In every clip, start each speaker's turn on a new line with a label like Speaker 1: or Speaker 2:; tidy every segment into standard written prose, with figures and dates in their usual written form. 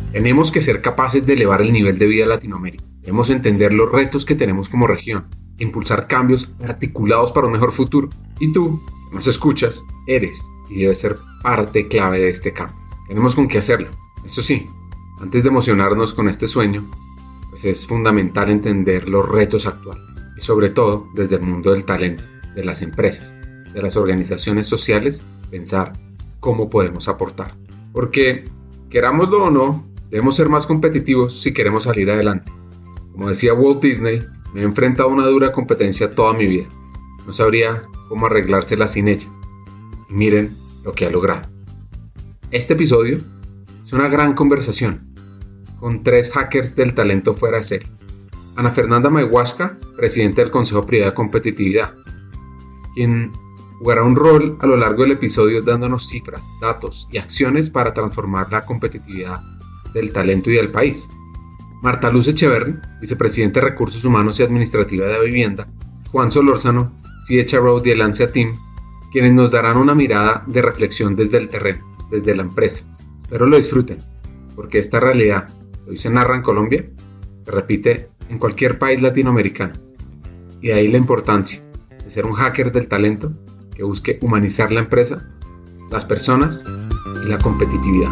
Speaker 1: Tenemos que ser capaces de elevar el nivel de vida de Latinoamérica. Debemos entender los retos que tenemos como región, impulsar cambios articulados para un mejor futuro. Y tú, que nos escuchas, eres y debes ser parte clave de este cambio. Tenemos con qué hacerlo. Eso sí, antes de emocionarnos con este sueño, pues es fundamental entender los retos actuales y sobre todo desde el mundo del talento, de las empresas, de las organizaciones sociales, pensar cómo podemos aportar. Porque, querámoslo o no, debemos ser más competitivos si queremos salir adelante. Como decía Walt Disney, me he enfrentado a una dura competencia toda mi vida. No sabría cómo arreglársela sin ella. Y miren lo que ha logrado. Este episodio es una gran conversación con 3 hackers del talento fuera de serie. Ana Fernanda Mayhuasca, presidenta del Consejo Privado de Competitividad, quien jugará un rol a lo largo del episodio dándonos cifras, datos y acciones para transformar la competitividad del talento y del país. Marta Luz Echeverri, vicepresidenta de Recursos Humanos y Administrativa de Vivienda, Juan Solórzano, CHRO de Elancia Team, quienes nos darán una mirada de reflexión desde el terreno, desde la empresa. Espero lo disfruten, porque esta realidad que hoy se narra en Colombia se repite en cualquier país latinoamericano. Y de ahí la importancia de ser un hacker del talento que busque humanizar la empresa, las personas y la competitividad.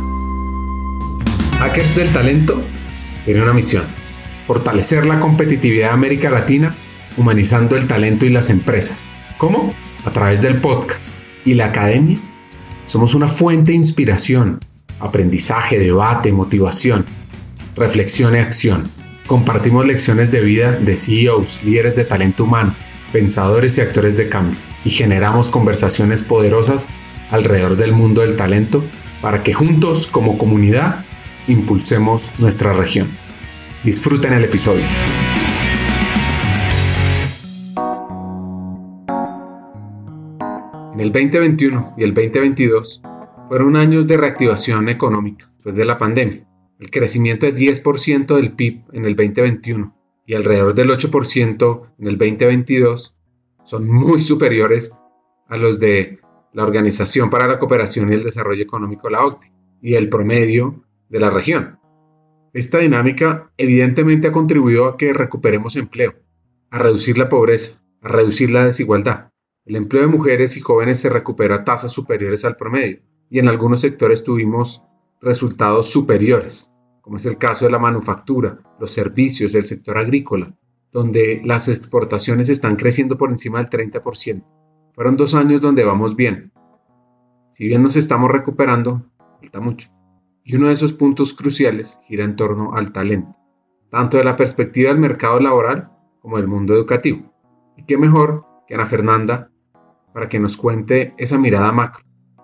Speaker 1: Hackers del talento tiene una misión: fortalecer la competitividad de América Latina, humanizando el talento y las empresas. ¿Cómo? A través del podcast y la academia. Somos una fuente de inspiración, aprendizaje, debate, motivación, reflexión y acción. Compartimos lecciones de vida de CEOs, líderes de talento humano, pensadores y actores de cambio, y generamos conversaciones poderosas alrededor del mundo del talento para que juntos, como comunidad, impulsemos nuestra región. Disfruten el episodio. En el 2021 y el 2022 fueron años de reactivación económica después de la pandemia. El crecimiento de 10% del PIB en el 2021 y alrededor del 8% en el 2022 son muy superiores a los de la Organización para la Cooperación y el Desarrollo Económico, la OCDE, y el promedio de la región. Esta dinámica evidentemente ha contribuido a que recuperemos empleo, a reducir la pobreza, a reducir la desigualdad. El empleo de mujeres y jóvenes se recuperó a tasas superiores al promedio y en algunos sectores tuvimos resultados superiores, como es el caso de la manufactura, los servicios, el sector agrícola, donde las exportaciones están creciendo por encima del 30%. Fueron 2 años donde vamos bien. Si bien nos estamos recuperando, falta mucho. Y uno de esos puntos cruciales gira en torno al talento, tanto de la perspectiva del mercado laboral como del mundo educativo. Y qué mejor que Ana Fernanda para que nos cuente esa mirada macro.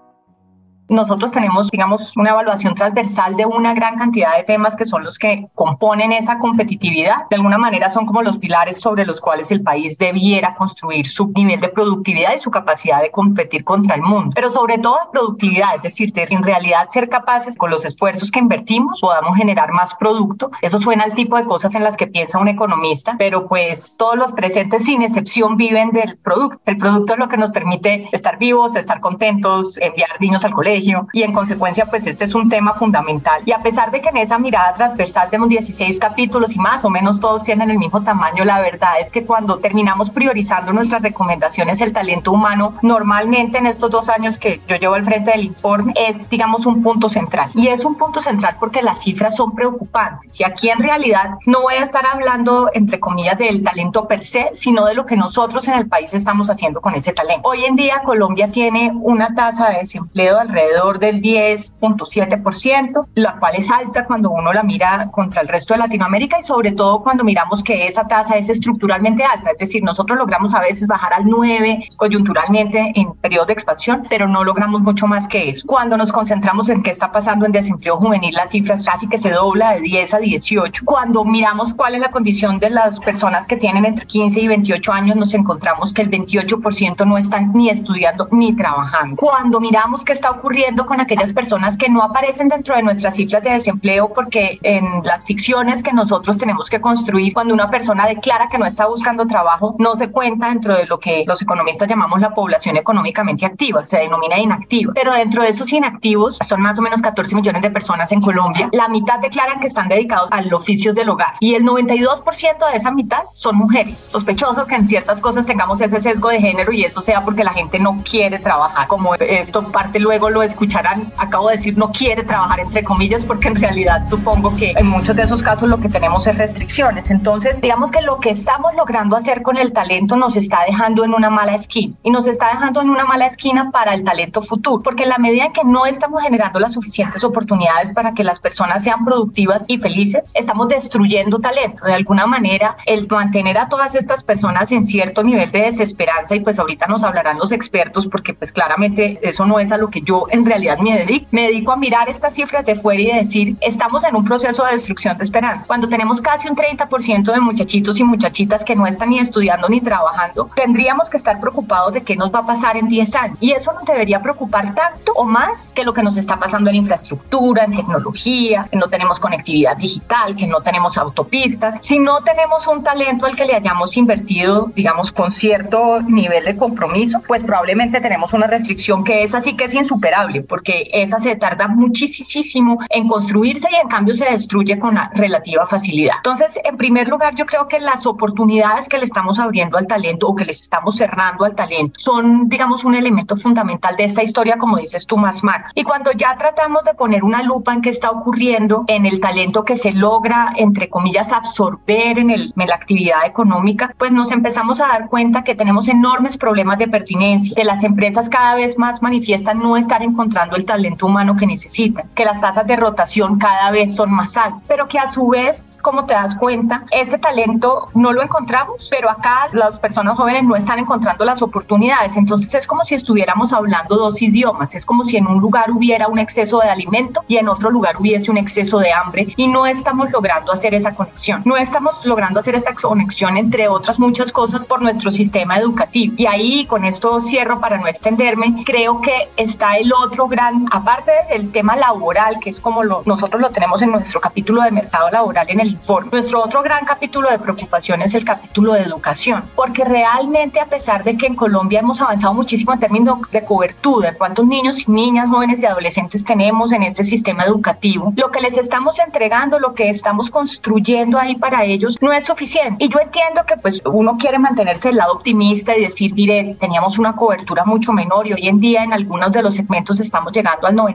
Speaker 2: Nosotros tenemos, una evaluación transversal de una gran cantidad de temas que son los que componen esa competitividad. De alguna manera son como los pilares sobre los cuales el país debiera construir su nivel de productividad y su capacidad de competir contra el mundo. Pero sobre todo de productividad, es decir, de en realidad ser capaces con los esfuerzos que invertimos podamos generar más producto. Eso suena al tipo de cosas en las que piensa un economista, pero pues todos los presentes sin excepción viven del producto. El producto es lo que nos permite estar vivos, estar contentos, enviar niños al colegio, y en consecuencia pues este es un tema fundamental. Y a pesar de que en esa mirada transversal tenemos 16 capítulos y más o menos todos tienen el mismo tamaño, la verdad es que cuando terminamos priorizando nuestras recomendaciones, el talento humano normalmente en estos 2 años que yo llevo al frente del informe es un punto central. Y es un punto central porque las cifras son preocupantes y aquí en realidad no voy a estar hablando entre comillas del talento per se, sino de lo que nosotros en el país estamos haciendo con ese talento. Hoy en día Colombia tiene una tasa de desempleo alrededor del 10.7%, la cual es alta cuando uno la mira contra el resto de Latinoamérica y sobre todo cuando miramos que esa tasa es estructuralmente alta, es decir, nosotros logramos a veces bajar al 9 coyunturalmente en periodos de expansión, pero no logramos mucho más que eso. Cuando nos concentramos en qué está pasando en desempleo juvenil, la cifra casi que se dobla de 10 a 18. Cuando miramos cuál es la condición de las personas que tienen entre 15 y 28 años, nos encontramos que el 28% no están ni estudiando ni trabajando. Cuando miramos qué está ocurriendo ocurriendo con aquellas personas que no aparecen dentro de nuestras cifras de desempleo, porque en las ficciones que nosotros tenemos que construir, cuando una persona declara que no está buscando trabajo, no se cuenta dentro de lo que los economistas llamamos la población económicamente activa, se denomina inactiva. Pero dentro de esos inactivos, son más o menos 14 millones de personas en Colombia, la mitad declaran que están dedicados a los oficios del hogar y el 92% de esa mitad son mujeres. Sospechoso que en ciertas cosas tengamos ese sesgo de género y eso sea porque la gente no quiere trabajar. Como esto parte luego lo escucharán, acabo de decir no quiere trabajar entre comillas porque en realidad supongo que en muchos de esos casos lo que tenemos es restricciones. Entonces digamos que lo que estamos logrando hacer con el talento nos está dejando en una mala esquina y nos está dejando en una mala esquina para el talento futuro, porque en la medida en que no estamos generando las suficientes oportunidades para que las personas sean productivas y felices, estamos destruyendo talento. De alguna manera, el mantener a todas estas personas en cierto nivel de desesperanza, y pues ahorita nos hablarán los expertos, porque pues claramente eso no es a lo que yo en realidad me dedico a mirar estas cifras de fuera y decir, estamos en un proceso de destrucción de esperanza. Cuando tenemos casi un 30% de muchachitos y muchachitas que no están ni estudiando ni trabajando, tendríamos que estar preocupados de qué nos va a pasar en 10 años. Y eso nos debería preocupar tanto o más que lo que nos está pasando en infraestructura, en tecnología, que no tenemos conectividad digital, que no tenemos autopistas. Si no tenemos un talento al que le hayamos invertido, digamos, con cierto nivel de compromiso, pues probablemente tenemos una restricción que es así que es insuperable, porque esa se tarda muchísimo en construirse y en cambio se destruye con la relativa facilidad. Entonces, en primer lugar, yo creo que las oportunidades que le estamos abriendo al talento o que les estamos cerrando al talento son, digamos, un elemento fundamental de esta historia, como dices tú, más macro. Y cuando ya tratamos de poner una lupa en qué está ocurriendo en el talento que se logra, entre comillas, absorber en la actividad económica, pues nos empezamos a dar cuenta que tenemos enormes problemas de pertinencia, que las empresas cada vez más manifiestan no estar encontrando el talento humano que necesitan, que las tasas de rotación cada vez son más altas, pero que a su vez, como te das cuenta, ese talento no lo encontramos, pero acá las personas jóvenes no están encontrando las oportunidades. Entonces es como si estuviéramos hablando dos idiomas, es como si en un lugar hubiera un exceso de alimento y en otro lugar hubiese un exceso de hambre, y no estamos logrando hacer esa conexión. No estamos logrando hacer esa conexión, entre otras muchas cosas, por nuestro sistema educativo. Y ahí, con esto cierro para no extenderme, creo que está el otro gran, aparte del tema laboral, que es como nosotros lo tenemos en nuestro capítulo de mercado laboral en el informe, nuestro otro gran capítulo de preocupación es el capítulo de educación, porque realmente, a pesar de que en Colombia hemos avanzado muchísimo en términos de cobertura, de cuántos niños y niñas, jóvenes y adolescentes tenemos en este sistema educativo, lo que les estamos entregando, lo que estamos construyendo ahí para ellos, no es suficiente. Y yo entiendo que pues uno quiere mantenerse del lado optimista y decir, mire, teníamos una cobertura mucho menor y hoy en día en algunos de los segmentos estamos llegando al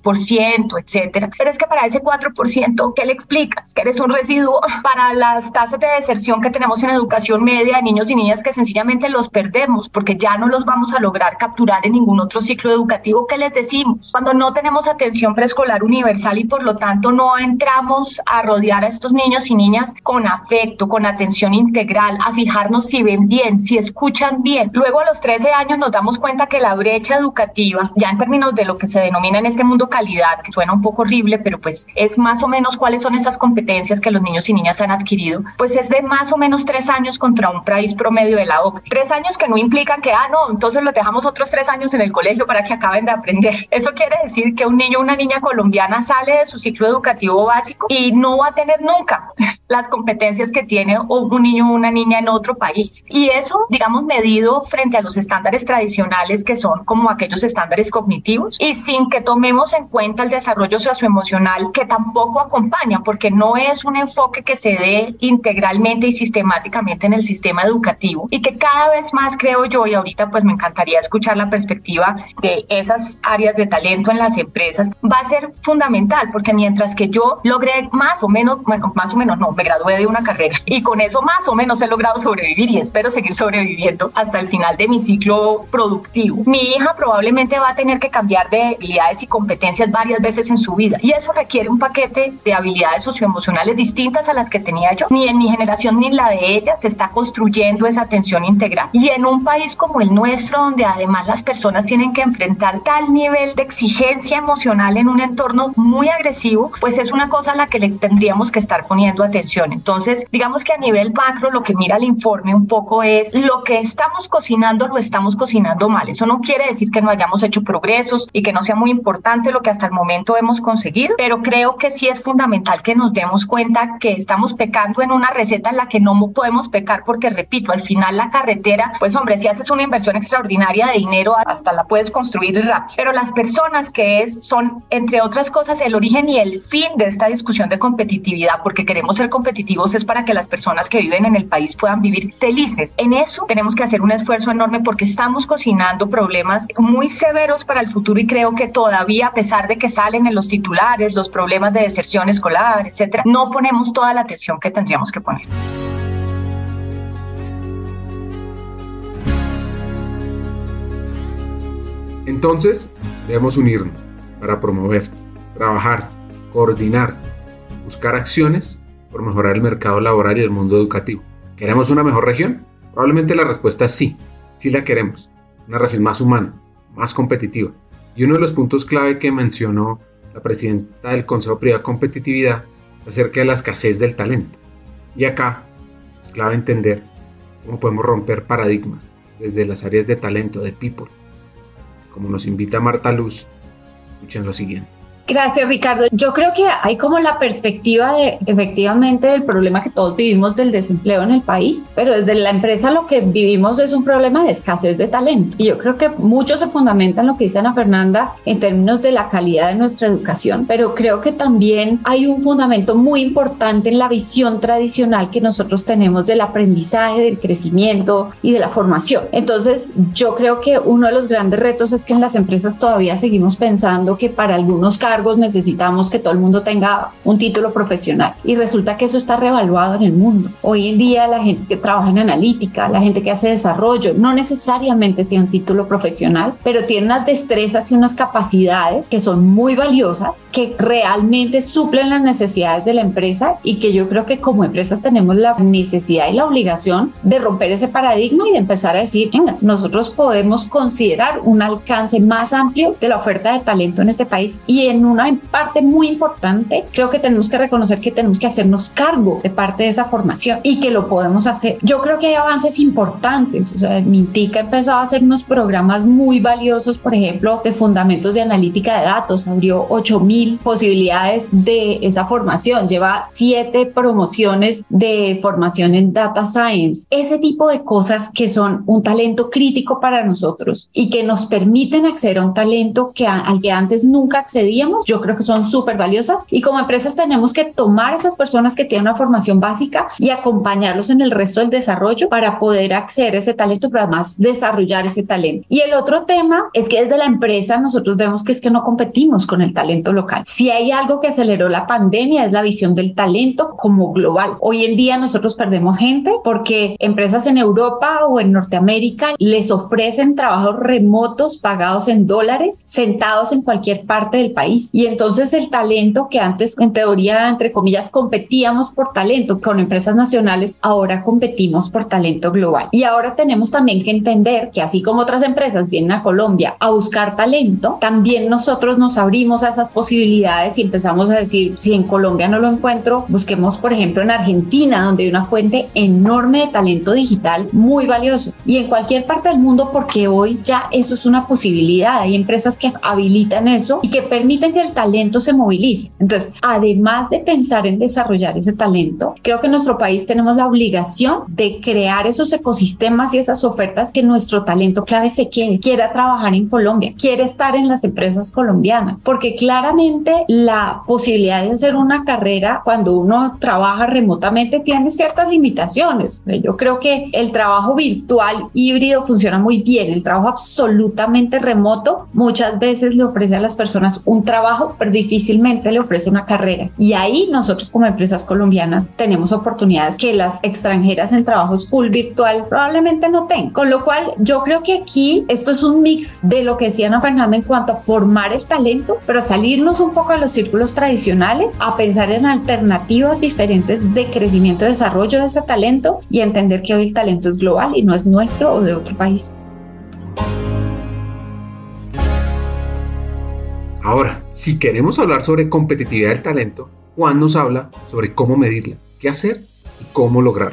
Speaker 2: 96%, etcétera. Pero es que para ese 4%, ¿qué le explicas? Que eres un residuo. Para las tasas de deserción que tenemos en educación media de niños y niñas, que sencillamente los perdemos porque ya no los vamos a lograr capturar en ningún otro ciclo educativo, ¿qué les decimos? Cuando no tenemos atención preescolar universal y por lo tanto no entramos a rodear a estos niños y niñas con afecto, con atención integral, a fijarnos si ven bien, si escuchan bien. Luego a los 13 años nos damos cuenta que la brecha educativa, ya en términos de lo que se denomina en este mundo calidad, que suena un poco horrible, pero pues es más o menos cuáles son esas competencias que los niños y niñas han adquirido, pues es de más o menos 3 años contra un país promedio de la OCDE. 3 años que no implican que, no, entonces los dejamos otros 3 años en el colegio para que acaben de aprender. Eso quiere decir que un niño o una niña colombiana sale de su ciclo educativo básico y no va a tener nunca las competencias que tiene un niño o una niña en otro país. Y eso, digamos, medido frente a los estándares tradicionales, que son como aquellos estándares cognitivos, y sin que tomemos en cuenta el desarrollo socioemocional, que tampoco acompaña, porque no es un enfoque que se dé integralmente y sistemáticamente en el sistema educativo, y que cada vez más, creo yo, y ahorita pues me encantaría escuchar la perspectiva de esas áreas de talento en las empresas, va a ser fundamental, porque mientras que yo logré más o menos no, me gradué de una carrera y con eso más o menos he logrado sobrevivir y espero seguir sobreviviendo hasta el final de mi ciclo productivo. Mi hija probablemente va a tener que cambiar de habilidades y competencias varias veces en su vida, y eso requiere un paquete de habilidades socioemocionales distintas a las que tenía yo. Ni en mi generación ni en la de ella se está construyendo esa atención integral, y en un país como el nuestro, donde además las personas tienen que enfrentar tal nivel de exigencia emocional en un entorno muy agresivo, pues es una cosa a la que le tendríamos que estar poniendo atención. Entonces, digamos que a nivel macro, lo que mira el informe un poco es lo que estamos cocinando, lo estamos cocinando mal. Eso no quiere decir que no hayamos hecho progreso, pesos y que no sea muy importante lo que hasta el momento hemos conseguido, pero creo que sí es fundamental que nos demos cuenta que estamos pecando en una receta en la que no podemos pecar porque, repito, al final la carretera, pues hombre, si haces una inversión extraordinaria de dinero, hasta la puedes construir rápido, pero las personas son, entre otras cosas, el origen y el fin de esta discusión de competitividad, porque queremos ser competitivos es para que las personas que viven en el país puedan vivir felices. En eso tenemos que hacer un esfuerzo enorme porque estamos cocinando problemas muy severos para el futuro y creo que todavía, a pesar de que salen en los titulares los problemas de deserción escolar, etcétera, no ponemos toda la atención que tendríamos que poner.
Speaker 1: Entonces, debemos unirnos para promover, trabajar, coordinar, buscar acciones por mejorar el mercado laboral y el mundo educativo. ¿Queremos una mejor región? Probablemente la respuesta es sí, sí la queremos. Una región más humana, más competitiva. Y uno de los puntos clave que mencionó la presidenta del Consejo Privado de Competitividad acerca de la escasez del talento. Y acá es clave entender cómo podemos romper paradigmas desde las áreas de talento, de people. Como nos invita Marta Luz, escuchen lo siguiente.
Speaker 3: Gracias, Ricardo. Yo creo que hay como la perspectiva de efectivamente del problema que todos vivimos del desempleo en el país, pero desde la empresa lo que vivimos es un problema de escasez de talento. Y yo creo que mucho se fundamenta en lo que dice Ana Fernanda en términos de la calidad de nuestra educación, pero creo que también hay un fundamento muy importante en la visión tradicional que nosotros tenemos del aprendizaje, del crecimiento y de la formación. Entonces, yo creo que uno de los grandes retos es que en las empresas todavía seguimos pensando que para algunos cargos necesitamos que todo el mundo tenga un título profesional y resulta que eso está revaluado en el mundo. Hoy en día la gente que trabaja en analítica, la gente que hace desarrollo, no necesariamente tiene un título profesional, pero tiene unas destrezas y unas capacidades que son muy valiosas, que realmente suplen las necesidades de la empresa y que yo creo que como empresas tenemos la necesidad y la obligación de romper ese paradigma y de empezar a decir, venga, nosotros podemos considerar un alcance más amplio de la oferta de talento en este país y en una parte muy importante, creo que tenemos que reconocer que tenemos que hacernos cargo de parte de esa formación y que lo podemos hacer. Yo creo que hay avances importantes. O sea, Mintic ha empezado a hacer unos programas muy valiosos, por ejemplo, de fundamentos de analítica de datos. Abrió 8,000 posibilidades de esa formación. Lleva 7 promociones de formación en Data Science. Ese tipo de cosas que son un talento crítico para nosotros y que nos permiten acceder a un talento al que antes nunca accedíamos, yo creo que son súper valiosas y como empresas tenemos que tomar a esas personas que tienen una formación básica y acompañarlos en el resto del desarrollo para poder acceder a ese talento, pero además desarrollar ese talento. Y el otro tema es que desde la empresa nosotros vemos que es que no competimos con el talento local. Si hay algo que aceleró la pandemia es la visión del talento como global. Hoy en día nosotros perdemos gente porque empresas en Europa o en Norteamérica les ofrecen trabajos remotos pagados en dólares, sentados en cualquier parte del país. Y entonces el talento que antes, en teoría, entre comillas, competíamos por talento con empresas nacionales, ahora competimos por talento global. Y ahora tenemos también que entender que así como otras empresas vienen a Colombia a buscar talento, también nosotros nos abrimos a esas posibilidades y empezamos a decir, si en Colombia no lo encuentro, busquemos, por ejemplo, en Argentina, donde hay una fuente enorme de talento digital muy valioso. Y en cualquier parte del mundo, porque hoy ya eso es una posibilidad. Hay empresas que habilitan eso y que permiten que el talento se movilice. Entonces, además de pensar en desarrollar ese talento, creo que en nuestro país tenemos la obligación de crear esos ecosistemas y esas ofertas que nuestro talento clave se quiera trabajar en Colombia, quiere estar en las empresas colombianas, porque claramente la posibilidad de hacer una carrera cuando uno trabaja remotamente tiene ciertas limitaciones. Yo creo que el trabajo virtual híbrido funciona muy bien, el trabajo absolutamente remoto muchas veces le ofrece a las personas un trabajo, pero difícilmente le ofrece una carrera. Y ahí nosotros como empresas colombianas tenemos oportunidades que las extranjeras en trabajos full virtual probablemente no tengan. Con lo cual yo creo que aquí esto es un mix de lo que decía Ana Fernanda en cuanto a formar el talento, pero salirnos un poco de los círculos tradicionales, a pensar en alternativas diferentes de crecimiento y desarrollo de ese talento y entender que hoy el talento es global y no es nuestro o de otro país.
Speaker 1: Ahora, si queremos hablar sobre competitividad del talento, Juan nos habla sobre cómo medirla, qué hacer y cómo lograrlo.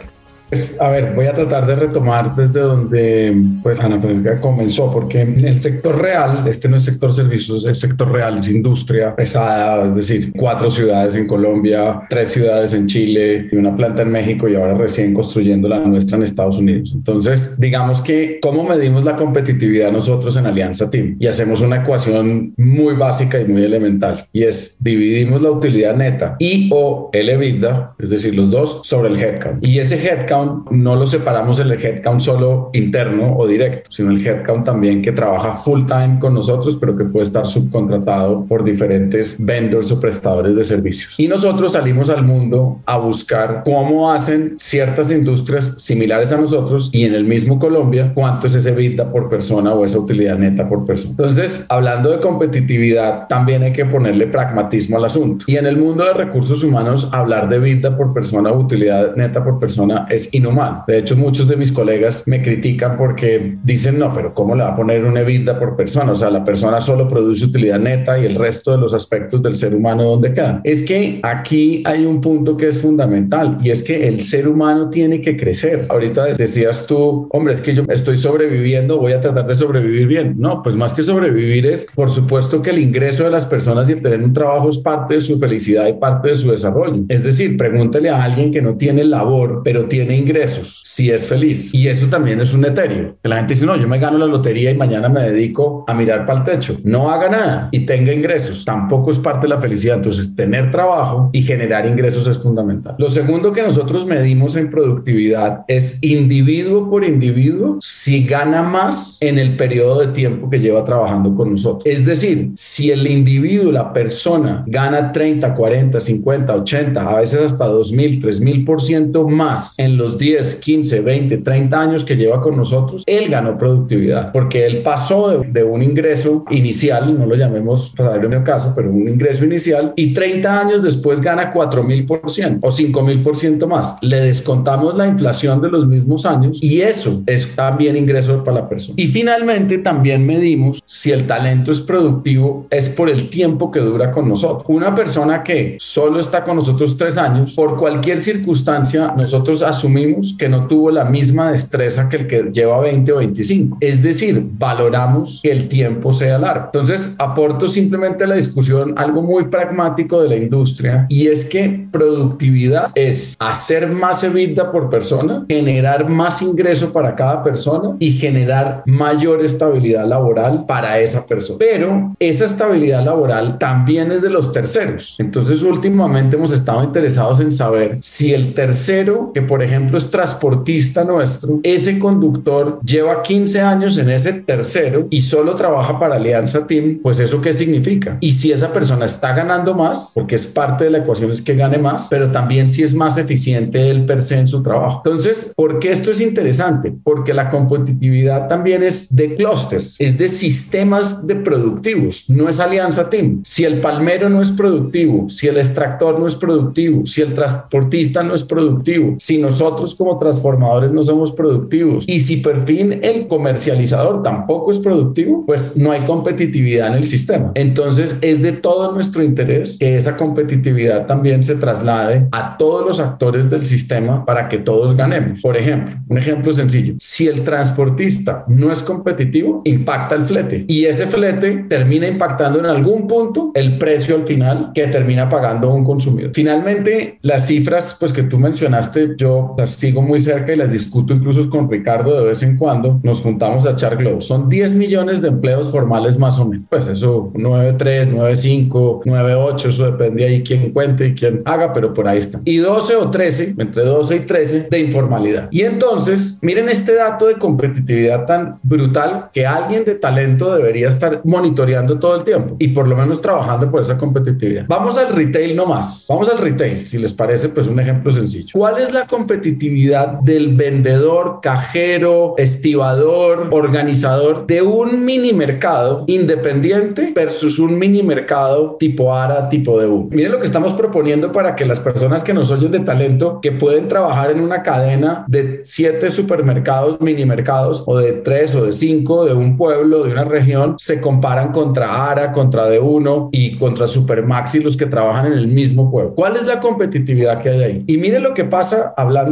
Speaker 4: Pues, a ver, voy a tratar de retomar desde donde pues Ana Francisca comenzó, porque en el sector real, este no es sector servicios, es sector real, es industria pesada, es decir, 4 ciudades en Colombia, 3 ciudades en Chile y una planta en México y ahora recién construyendo la nuestra en Estados Unidos. Entonces, digamos que ¿cómo medimos la competitividad nosotros en Alianza Team? Y hacemos una ecuación muy básica y muy elemental, y es dividimos la utilidad neta y o el EBITDA, es decir, los dos, sobre el headcount. Y ese headcount no lo separamos el headcount solo interno o directo, sino el headcount también que trabaja full time con nosotros, pero que puede estar subcontratado por diferentes vendors o prestadores de servicios. Y nosotros salimos al mundo a buscar cómo hacen ciertas industrias similares a nosotros y en el mismo Colombia, cuánto es ese EBITDA por persona o esa utilidad neta por persona. Entonces, hablando de competitividad, también hay que ponerle pragmatismo al asunto. Y en el mundo de recursos humanos, hablar de EBITDA por persona o utilidad neta por persona es inhumano. De hecho, muchos de mis colegas me critican porque dicen, no, pero ¿cómo le va a poner un EBITDA por persona? O sea, la persona solo produce utilidad neta y el resto de los aspectos del ser humano, ¿dónde quedan? Es que aquí hay un punto que es fundamental y es que el ser humano tiene que crecer. Ahorita decías tú, hombre, es que yo estoy sobreviviendo, voy a tratar de sobrevivir bien. No, pues más que sobrevivir es, por supuesto, que el ingreso de las personas y el tener un trabajo es parte de su felicidad y parte de su desarrollo. Es decir, pregúntele a alguien que no tiene labor, pero tiene ingresos, si es feliz. Y eso también es un etéreo. La gente dice, no, yo me gano la lotería y mañana me dedico a mirar para el techo. No haga nada y tenga ingresos. Tampoco es parte de la felicidad. Entonces, tener trabajo y generar ingresos es fundamental. Lo segundo que nosotros medimos en productividad es individuo por individuo si gana más en el periodo de tiempo que lleva trabajando con nosotros. Es decir, si el individuo, la persona, gana 30, 40, 50, 80, a veces hasta 2,000, 3,000% más en los 10, 15, 20, 30 años que lleva con nosotros, él ganó productividad, porque él pasó de un ingreso inicial, no lo llamemos salario en el caso, pero un ingreso inicial, y 30 años después gana 4,000% o 5,000% más. Le descontamos la inflación de los mismos años y eso es también ingreso para la persona. Y finalmente también medimos si el talento es productivo es por el tiempo que dura con nosotros. Una persona que solo está con nosotros 3 años, por cualquier circunstancia, nosotros asumimos que no tuvo la misma destreza que el que lleva 20 o 25. Es decir, valoramos que el tiempo sea largo. Entonces, aporto simplemente a la discusión algo muy pragmático de la industria, y es que productividad es hacer más EBITDA por persona, generar más ingreso para cada persona y generar mayor estabilidad laboral para esa persona. Pero esa estabilidad laboral también es de los terceros. Entonces, últimamente hemos estado interesados en saber si el tercero, que por ejemplo es transportista nuestro, ese conductor lleva 15 años en ese tercero y solo trabaja para Alianza Team, pues ¿eso qué significa? Y si esa persona está ganando más, porque es parte de la ecuación es que gane más, pero también si es más eficiente él per se en su trabajo. Entonces, ¿por qué esto es interesante? Porque la competitividad también es de clústeres, es de sistemas de productivos, no es Alianza Team. Si el palmero no es productivo, si el extractor no es productivo, si el transportista no es productivo, si nosotros como transformadores no somos productivos y si por fin el comercializador tampoco es productivo, pues no hay competitividad en el sistema. Entonces es de todo nuestro interés que esa competitividad también se traslade a todos los actores del sistema para que todos ganemos. Por ejemplo, un ejemplo sencillo, si el transportista no es competitivo, impacta el flete y ese flete termina impactando en algún punto el precio al final que termina pagando un consumidor. Finalmente, las cifras pues que tú mencionaste, yo las sigo muy cerca y las discuto incluso con Ricardo de vez en cuando, nos juntamos a echar globos. Son 10 millones de empleos formales más o menos, pues eso 9,3, 9,5, 9,8, eso depende ahí quién cuente y quién haga, pero por ahí está. Y 12 o 13, entre 12 y 13 de informalidad. Y entonces, miren este dato de competitividad tan brutal que alguien de talento debería estar monitoreando todo el tiempo y por lo menos trabajando por esa competitividad. Vamos al retail nomás, vamos al retail, si les parece, pues un ejemplo sencillo. ¿Cuál es la competitividad del vendedor, cajero, estibador, organizador de un mini mercado independiente versus un mini mercado tipo ARA, tipo D1? Miren lo que estamos proponiendo para que las personas que nos oyen de talento, que pueden trabajar en una cadena de 7 supermercados, mini mercados, o de 3 o de 5 de un pueblo, de una región, se comparan contra ARA, contra D1 y contra Supermaxi, los que trabajan en el mismo pueblo. ¿Cuál es la competitividad que hay ahí? Y miren lo que pasa hablando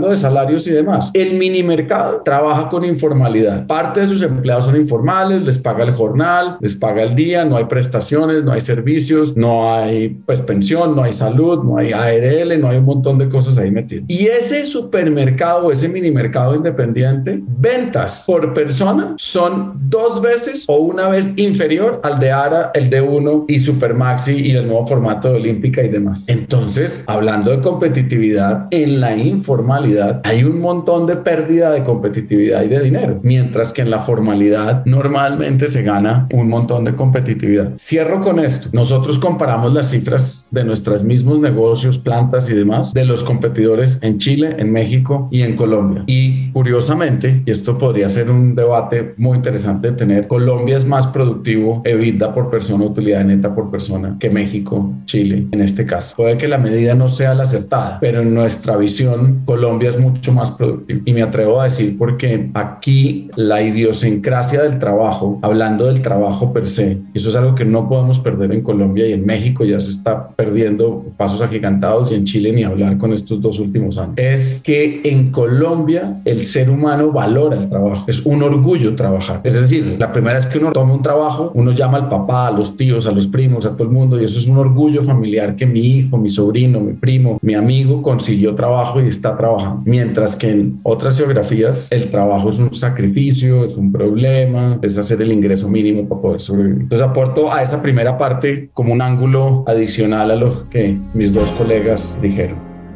Speaker 4: hablando de salarios y demás. El mini mercado trabaja con informalidad. Parte de sus empleados son informales, les paga el jornal, les paga el día, no hay prestaciones, no hay servicios, no hay pensión, no hay salud, no hay ARL, no hay un montón de cosas ahí metidas. Y ese supermercado, ese mini mercado independiente, ventas por persona son 2 veces o 1 vez inferior al de ARA, el de Uno y Supermaxi y el nuevo formato de Olímpica y demás. Entonces, hablando de competitividad, en la informalidad hay un montón de pérdida de competitividad y de dinero, mientras que en la formalidad normalmente se gana un montón de competitividad. Cierro con esto. Nosotros comparamos las cifras de nuestros mismos negocios, plantas y demás de los competidores en Chile, en México y en Colombia. Y curiosamente, y esto podría ser un debate muy interesante de tener, Colombia es más productivo EBITDA por persona, utilidad neta por persona que México, Chile en este caso. Puede que la medida no sea la acertada, pero en nuestra visión Colombia es mucho más productivo. Y me atrevo a decir porque aquí la idiosincrasia del trabajo, hablando del trabajo per se, eso es algo que no podemos perder en Colombia y en México ya se está perdiendo pasos agigantados y en Chile ni hablar con estos 2 últimos años. Es que en Colombia el ser humano valora el trabajo. Es un orgullo trabajar. Es decir, la primera vez que uno toma un trabajo, uno llama al papá, a los tíos, a los primos, a todo el mundo y eso es un orgullo familiar que mi hijo, mi sobrino, mi primo, mi amigo consiguió trabajo y está trabajando. Mientras que en otras geografías el trabajo es un sacrificio, es un problema, es hacer el ingreso mínimo para poder sobrevivir. Entonces aporto a esa primera parte como un ángulo adicional a lo que mis 2 colegas dijeron.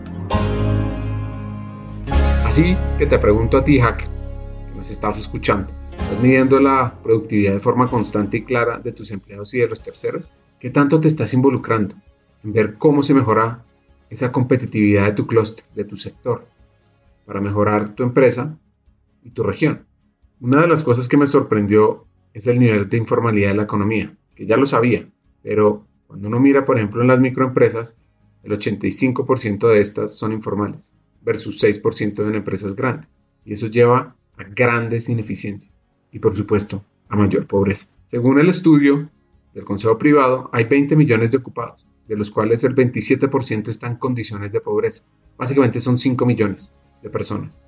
Speaker 1: Así que te pregunto a ti, hacker, que nos estás escuchando, ¿estás midiendo la productividad de forma constante y clara de tus empleados y de los terceros? ¿Qué tanto te estás involucrando en ver cómo se mejora esa competitividad de tu clúster, de tu sector, para mejorar tu empresa y tu región? Una de las cosas que me sorprendió es el nivel de informalidad de la economía, que ya lo sabía, pero cuando uno mira, por ejemplo, en las microempresas, el 85% de estas son informales, versus 6% en empresas grandes, y eso lleva a grandes ineficiencias y, por supuesto, a mayor pobreza. Según el estudio del Consejo Privado, hay 20 millones de ocupados, de los cuales el 27% está en condiciones de pobreza. Básicamente son 5 millones de personas.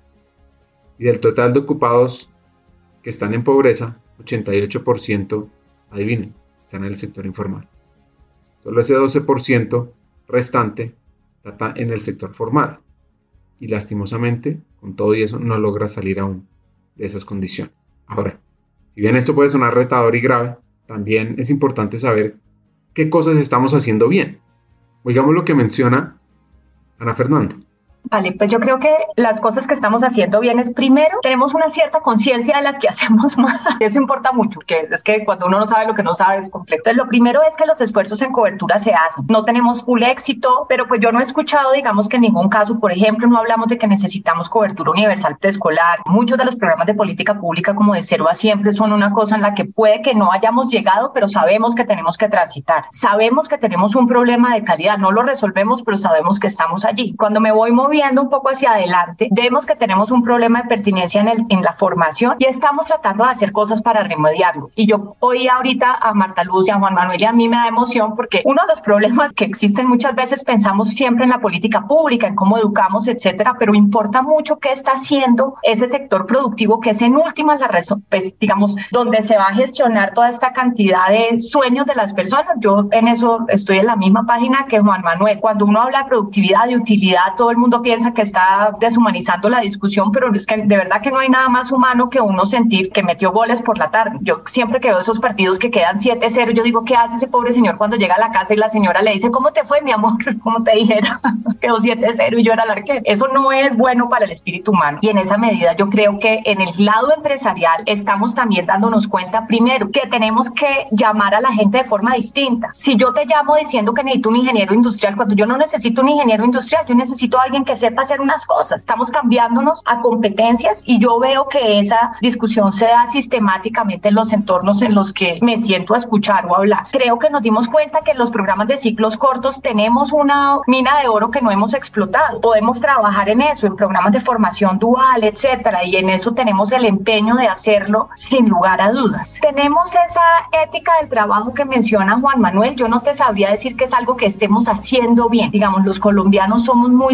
Speaker 1: Y del total de ocupados que están en pobreza, 88%, adivinen, están en el sector informal. Solo ese 12% restante está en el sector formal. Y lastimosamente, con todo y eso, no logra salir aún de esas condiciones. Ahora, si bien esto puede sonar retador y grave, también es importante saber qué cosas estamos haciendo bien. Oigamos lo que menciona Ana Fernanda.
Speaker 2: Vale, pues yo creo que las cosas que estamos haciendo bien es, primero, tenemos una cierta conciencia de las que hacemos mal. Eso importa mucho, que es que cuando uno no sabe lo que no sabe es completo. Entonces, lo primero es que los esfuerzos en cobertura se hacen. No tenemos full éxito, pero pues yo no he escuchado, digamos, que en ningún caso, por ejemplo, no hablamos de que necesitamos cobertura universal preescolar. Muchos de los programas de política pública como de 0 a siempre son una cosa en la que puede que no hayamos llegado, pero sabemos que tenemos que transitar. Sabemos que tenemos un problema de calidad. No lo resolvemos, pero sabemos que estamos allí. Cuando me voy moviendo un poco hacia adelante, vemos que tenemos un problema de pertinencia en la formación y estamos tratando de hacer cosas para remediarlo. Y yo oí ahorita a Marta Luz y a Juan Manuel y a mí me da emoción porque uno de los problemas que existen muchas veces pensamos siempre en la política pública, en cómo educamos, etcétera, pero importa mucho qué está haciendo ese sector productivo que es en últimas pues, digamos, donde se va a gestionar toda esta cantidad de sueños de las personas. Yo en eso estoy en la misma página que Juan Manuel. Cuando uno habla de productividad, de utilidad, todo el mundo piensa que está deshumanizando la discusión, pero es que de verdad que no hay nada más humano que uno sentir que metió goles por la tarde. Yo siempre que veo esos partidos que quedan 7-0, yo digo, ¿qué hace ese pobre señor cuando llega a la casa y la señora le dice, ¿cómo te fue, mi amor? Como te dijera, quedó 7-0 y yo era el arquero. Eso no es bueno para el espíritu humano. Y en esa medida yo creo que en el lado empresarial estamos también dándonos cuenta, primero, que tenemos que llamar a la gente de forma distinta. Si yo te llamo diciendo que necesito un ingeniero industrial, cuando yo no necesito un ingeniero industrial, yo necesito a alguien que sepa hacer unas cosas. Estamos cambiándonos a competencias y yo veo que esa discusión se da sistemáticamente en los entornos en los que me siento a escuchar o a hablar. Creo que nos dimos cuenta que en los programas de ciclos cortos tenemos una mina de oro que no hemos explotado. Podemos trabajar en eso, en programas de formación dual, etcétera, y en eso tenemos el empeño de hacerlo sin lugar a dudas. Tenemos esa ética del trabajo que menciona Juan Manuel. Yo no te sabría decir que es algo que estemos haciendo bien. Digamos, los colombianos somos muy trabajadores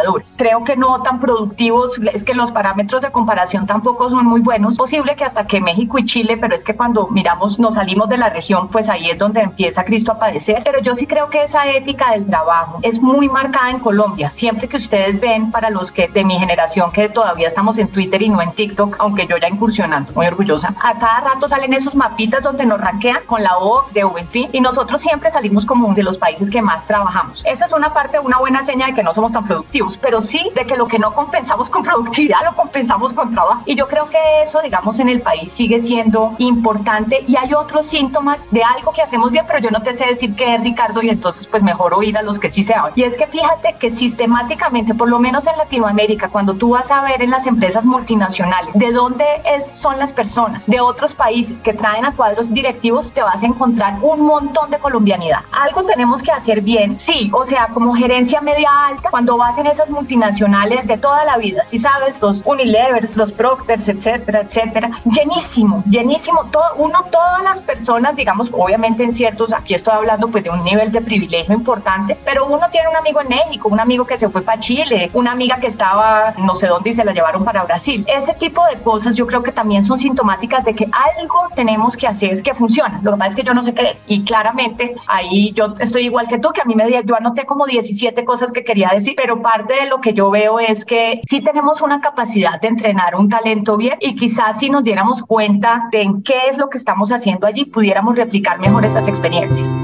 Speaker 2: trabajadores. Creo que no tan productivos, es que los parámetros de comparación tampoco son muy buenos. Posible que hasta que México y Chile, pero es que cuando miramos, nos salimos de la región, pues ahí es donde empieza Cristo a padecer. Pero yo sí creo que esa ética del trabajo es muy marcada en Colombia. Siempre que ustedes ven, para los que de mi generación que todavía estamos en Twitter y no en TikTok, aunque yo ya incursionando, muy orgullosa, a cada rato salen esos mapitas donde nos rankean con la OCDE o en fin, y nosotros siempre salimos como de los países que más trabajamos. Esa es una parte, una buena seña de que no somos tan productivos, pero sí de que lo que no compensamos con productividad lo compensamos con trabajo. Y yo creo que eso, digamos, en el país sigue siendo importante. Y hay otros síntomas de algo que hacemos bien, pero yo no te sé decir qué es, Ricardo, y entonces pues mejor oír a los que sí saben. Y es que fíjate que sistemáticamente, por lo menos en Latinoamérica, cuando tú vas a ver en las empresas multinacionales de dónde son las personas de otros países que traen a cuadros directivos, te vas a encontrar un montón de colombianidad. Algo tenemos que hacer bien, sí, o sea, como gerencia media alta, cuando vas en esas multinacionales de toda la vida, si sabes, los Unilevers, los Procters, etcétera, etcétera, llenísimo, todas las personas, digamos, obviamente en ciertos, aquí estoy hablando pues de un nivel de privilegio importante, pero uno tiene un amigo en México, un amigo que se fue para Chile, una amiga que estaba no sé dónde y se la llevaron para Brasil. Ese tipo de cosas yo creo que también son sintomáticas de que algo tenemos que hacer que funciona. Lo que pasa es que yo no sé qué es, y claramente ahí yo estoy igual que tú, que a mí yo anoté como 17 cosas que quería decir, pero parte de lo que yo veo es que sí tenemos una capacidad de entrenar un talento bien, y quizás si nos diéramos cuenta de en qué es lo que estamos haciendo allí, pudiéramos replicar mejor esas experiencias.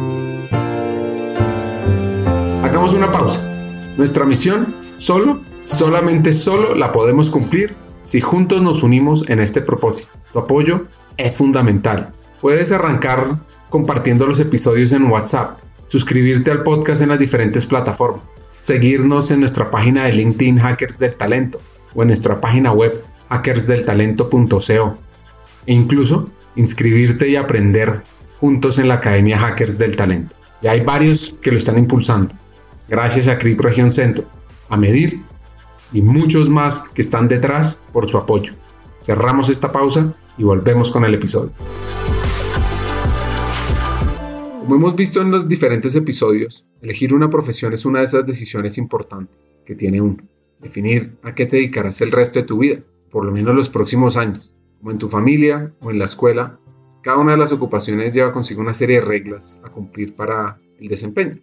Speaker 1: Hagamos una pausa. Nuestra misión solamente la podemos cumplir si juntos nos unimos en este propósito. Tu apoyo es fundamental. Puedes arrancar compartiendo los episodios en WhatsApp, suscribirte al podcast en las diferentes plataformas, seguirnos en nuestra página de LinkedIn Hackers del Talento o en nuestra página web hackersdeltalento.co, e incluso inscribirte y aprender juntos en la Academia Hackers del Talento. Ya hay varios que lo están impulsando, gracias a CRIP Región Centro, a Medir y muchos más que están detrás por su apoyo. Cerramos esta pausa y volvemos con el episodio. Como hemos visto en los diferentes episodios, elegir una profesión es una de esas decisiones importantes que tiene uno. Definir a qué te dedicarás el resto de tu vida, por lo menos los próximos años, como en tu familia o en la escuela. Cada una de las ocupaciones lleva consigo una serie de reglas a cumplir para el desempeño.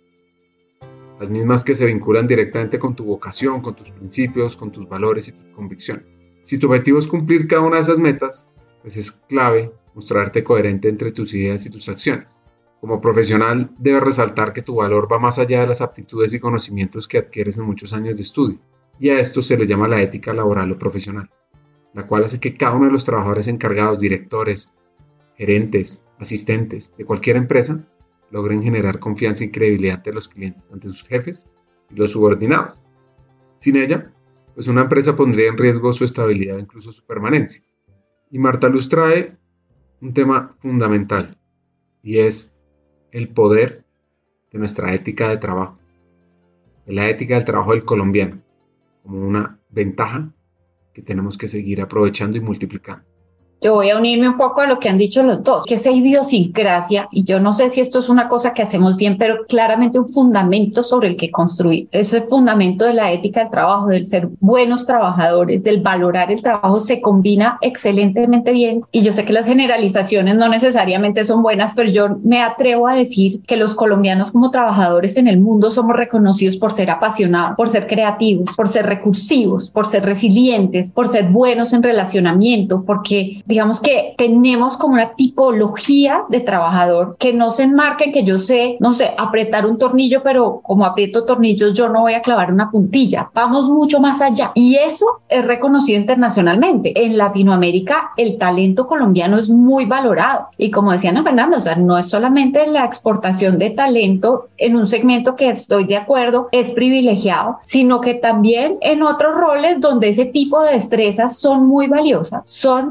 Speaker 1: Las mismas que se vinculan directamente con tu vocación, con tus principios, con tus valores y tus convicciones. Si tu objetivo es cumplir cada una de esas metas, pues es clave mostrarte coherente entre tus ideas y tus acciones. Como profesional, debes resaltar que tu valor va más allá de las aptitudes y conocimientos que adquieres en muchos años de estudio, y a esto se le llama la ética laboral o profesional, la cual hace que cada uno de los trabajadores encargados, directores, gerentes, asistentes de cualquier empresa, logren generar confianza y credibilidad ante los clientes, ante sus jefes y los subordinados. Sin ella, pues una empresa pondría en riesgo su estabilidad o incluso su permanencia. Y Marta Luz trae un tema fundamental, y es el poder de nuestra ética de trabajo, de la ética del trabajo del colombiano, como una ventaja que tenemos que seguir aprovechando y multiplicando.
Speaker 3: Yo voy a unirme un poco a lo que han dicho los dos, que esa idiosincrasia, y yo no sé si esto es una cosa que hacemos bien, pero claramente un fundamento sobre el que construir. Ese fundamento de la ética del trabajo, del ser buenos trabajadores, del valorar el trabajo, se combina excelentemente bien. Y yo sé que las generalizaciones no necesariamente son buenas, pero yo me atrevo a decir que los colombianos como trabajadores en el mundo somos reconocidos por ser apasionados, por ser creativos, por ser recursivos, por ser resilientes, por ser buenos en relacionamiento, porque digamos que tenemos como una tipología de trabajador que no se enmarca en que yo sé, no sé, apretar un tornillo, pero como aprieto tornillos yo no voy a clavar una puntilla. Vamos mucho más allá. Y eso es reconocido internacionalmente. En Latinoamérica el talento colombiano es muy valorado. Y como decía Ana Fernanda, o sea, no es solamente la exportación de talento en un segmento que estoy de acuerdo, es privilegiado, sino que también en otros roles donde ese tipo de destrezas son muy valiosas, son apetecidas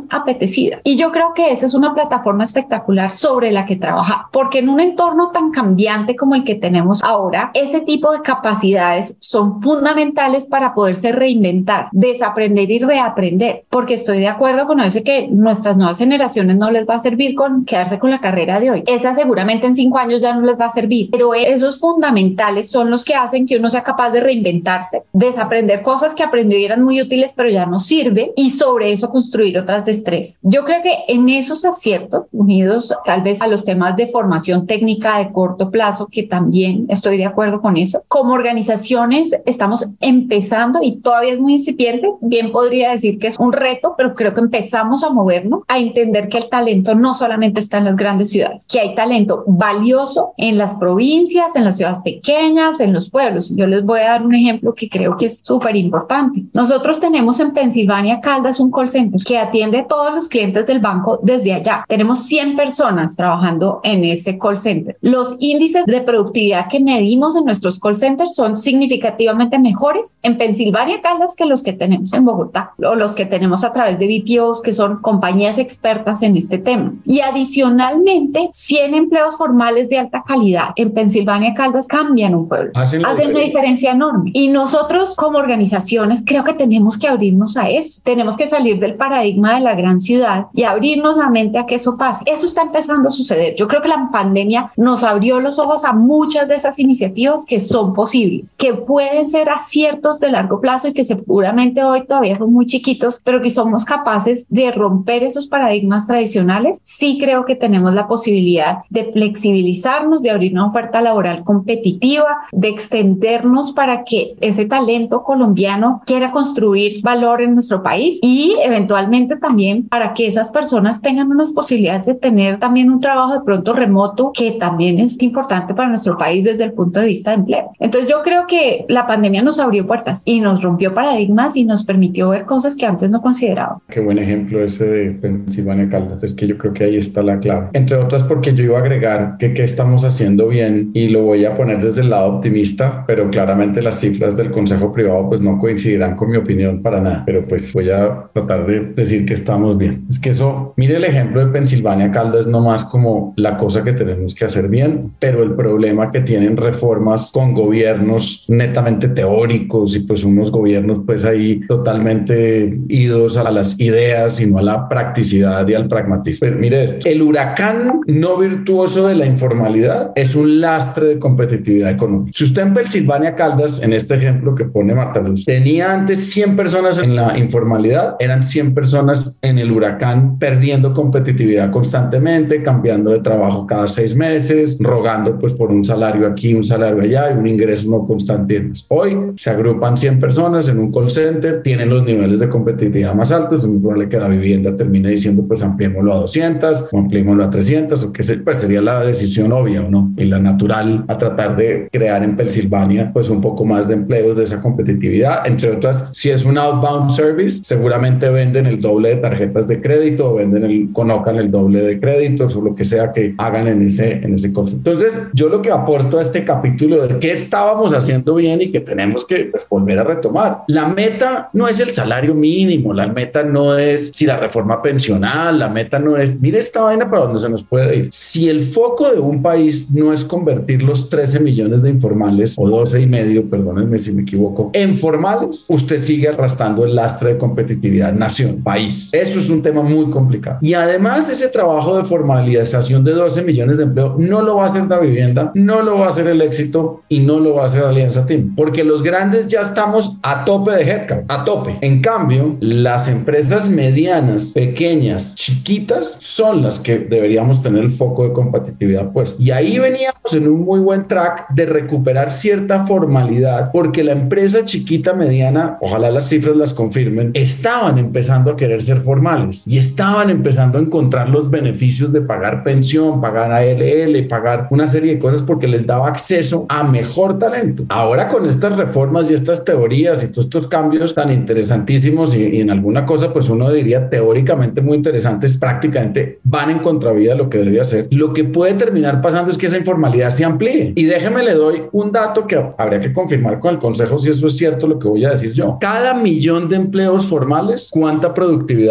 Speaker 3: establecidas. Y yo creo que esa es una plataforma espectacular sobre la que trabajar, porque en un entorno tan cambiante como el que tenemos ahora, ese tipo de capacidades son fundamentales para poderse reinventar, desaprender y reaprender, porque estoy de acuerdo con eso que nuestras nuevas generaciones no les va a servir con quedarse con la carrera de hoy. Esa seguramente en 5 años ya no les va a servir, pero esos fundamentales son los que hacen que uno sea capaz de reinventarse, desaprender cosas que aprendió y eran muy útiles pero ya no sirven, y sobre eso construir otras destrezas. Yo creo que en esos aciertos, unidos tal vez a los temas de formación técnica de corto plazo, que también estoy de acuerdo con eso, como organizaciones estamos empezando y todavía es muy incipiente, bien podría decir que es un reto, pero creo que empezamos a movernos, a entender que el talento no solamente está en las grandes ciudades, que hay talento valioso en las provincias, en las ciudades pequeñas, en los pueblos. Yo les voy a dar un ejemplo que creo que es súper importante. Nosotros tenemos en Pensilvania Caldas un call center que atiende a todos los clientes del banco desde allá. Tenemos 100 personas trabajando en ese call center. Los índices de productividad que medimos en nuestros call centers son significativamente mejores en Pensilvania Caldas que los que tenemos en Bogotá o los que tenemos a través de BPOs, que son compañías expertas en este tema. Y adicionalmente, 100 empleos formales de alta calidad en Pensilvania Caldas cambian un pueblo. Hacen una diferencia enorme. Y nosotros como organizaciones creo que tenemos que abrirnos a eso. Tenemos que salir del paradigma de la gran ciudad y abrirnos la mente a que eso pase. Eso está empezando a suceder. Yo creo que la pandemia nos abrió los ojos a muchas de esas iniciativas que son posibles, que pueden ser aciertos de largo plazo y que seguramente hoy todavía son muy chiquitos, pero que somos capaces de romper esos paradigmas tradicionales. Sí creo que tenemos la posibilidad de flexibilizarnos, de abrir una oferta laboral competitiva, de extendernos para que ese talento colombiano quiera construir valor en nuestro país y eventualmente también para que esas personas tengan unas posibilidades de tener también un trabajo de pronto remoto, que también es importante para nuestro país desde el punto de vista de empleo. Entonces yo creo que la pandemia nos abrió puertas y nos rompió paradigmas y nos permitió ver cosas que antes no consideraba.
Speaker 4: Qué buen ejemplo ese de Pensilvania Caldas. Es que yo creo que ahí está la clave. Entre otras porque yo iba a agregar que qué estamos haciendo bien, y lo voy a poner desde el lado optimista, pero claramente las cifras del Consejo Privado pues no coincidirán con mi opinión para nada, pero pues voy a tratar de decir que estamos bien. Es que eso, mire el ejemplo de Pensilvania Caldas, no más como la cosa que tenemos que hacer bien, pero el problema que tienen reformas con gobiernos netamente teóricos y pues unos gobiernos pues ahí totalmente idos a las ideas y no a la practicidad y al pragmatismo. Pero mire esto, el huracán no virtuoso de la informalidad es un lastre de competitividad económica. Si usted en Pensilvania Caldas, en este ejemplo que pone Marta Luz, tenía antes 100 personas en la informalidad, eran 100 personas en el huracán perdiendo competitividad constantemente, cambiando de trabajo cada 6 meses, rogando pues por un salario aquí, un salario allá y un ingreso no constante. Hoy se agrupan 100 personas en un call center, tienen los niveles de competitividad más altos, es muy probable que la vivienda termine diciendo pues ampliémoslo a 200 o ampliémoslo a 300 o qué sé, pues sería la decisión obvia o no, y la natural a tratar de crear en Pensilvania pues un poco más de empleos de esa competitividad. Entre otras, si es un outbound service, seguramente venden el doble de tarjetas de crédito o colocan el doble de créditos o lo que sea que hagan en ese concepto. Entonces, yo lo que aporto a este capítulo de qué estábamos haciendo bien y que tenemos que pues, volver a retomar. La meta no es el salario mínimo, la meta no es si la reforma pensional, la meta no es, mire esta vaina para dónde se nos puede ir. Si el foco de un país no es convertir los 13 millones de informales o 12 y medio, perdónenme si me equivoco, en formales, usted sigue arrastrando el lastre de competitividad nación, país. Eso es un tema muy complicado. Y además ese trabajo de formalización de 12 millones de empleo no lo va a hacer la vivienda, no lo va a hacer el éxito y no lo va a hacer Alianza Team, porque los grandes ya estamos a tope de headcount, a tope. En cambio, las empresas medianas, pequeñas, chiquitas son las que deberíamos tener el foco de competitividad puesto. Y ahí veníamos en un muy buen track de recuperar cierta formalidad, porque la empresa chiquita, mediana, ojalá las cifras las confirmen, estaban empezando a querer ser formales y estaban empezando a encontrar los beneficios de pagar pensión, pagar ALL, pagar una serie de cosas porque les daba acceso a mejor talento. Ahora con estas reformas y estas teorías y todos estos cambios tan interesantísimos y en alguna cosa pues uno diría teóricamente muy interesantes, prácticamente van en contravía de lo que debería ser. Lo que puede terminar pasando es que esa informalidad se amplíe. Y déjeme le doy un dato que habría que confirmar con el consejo si eso es cierto lo que voy a decir yo. Cada millón de empleos formales, ¿cuánta productividad procesa?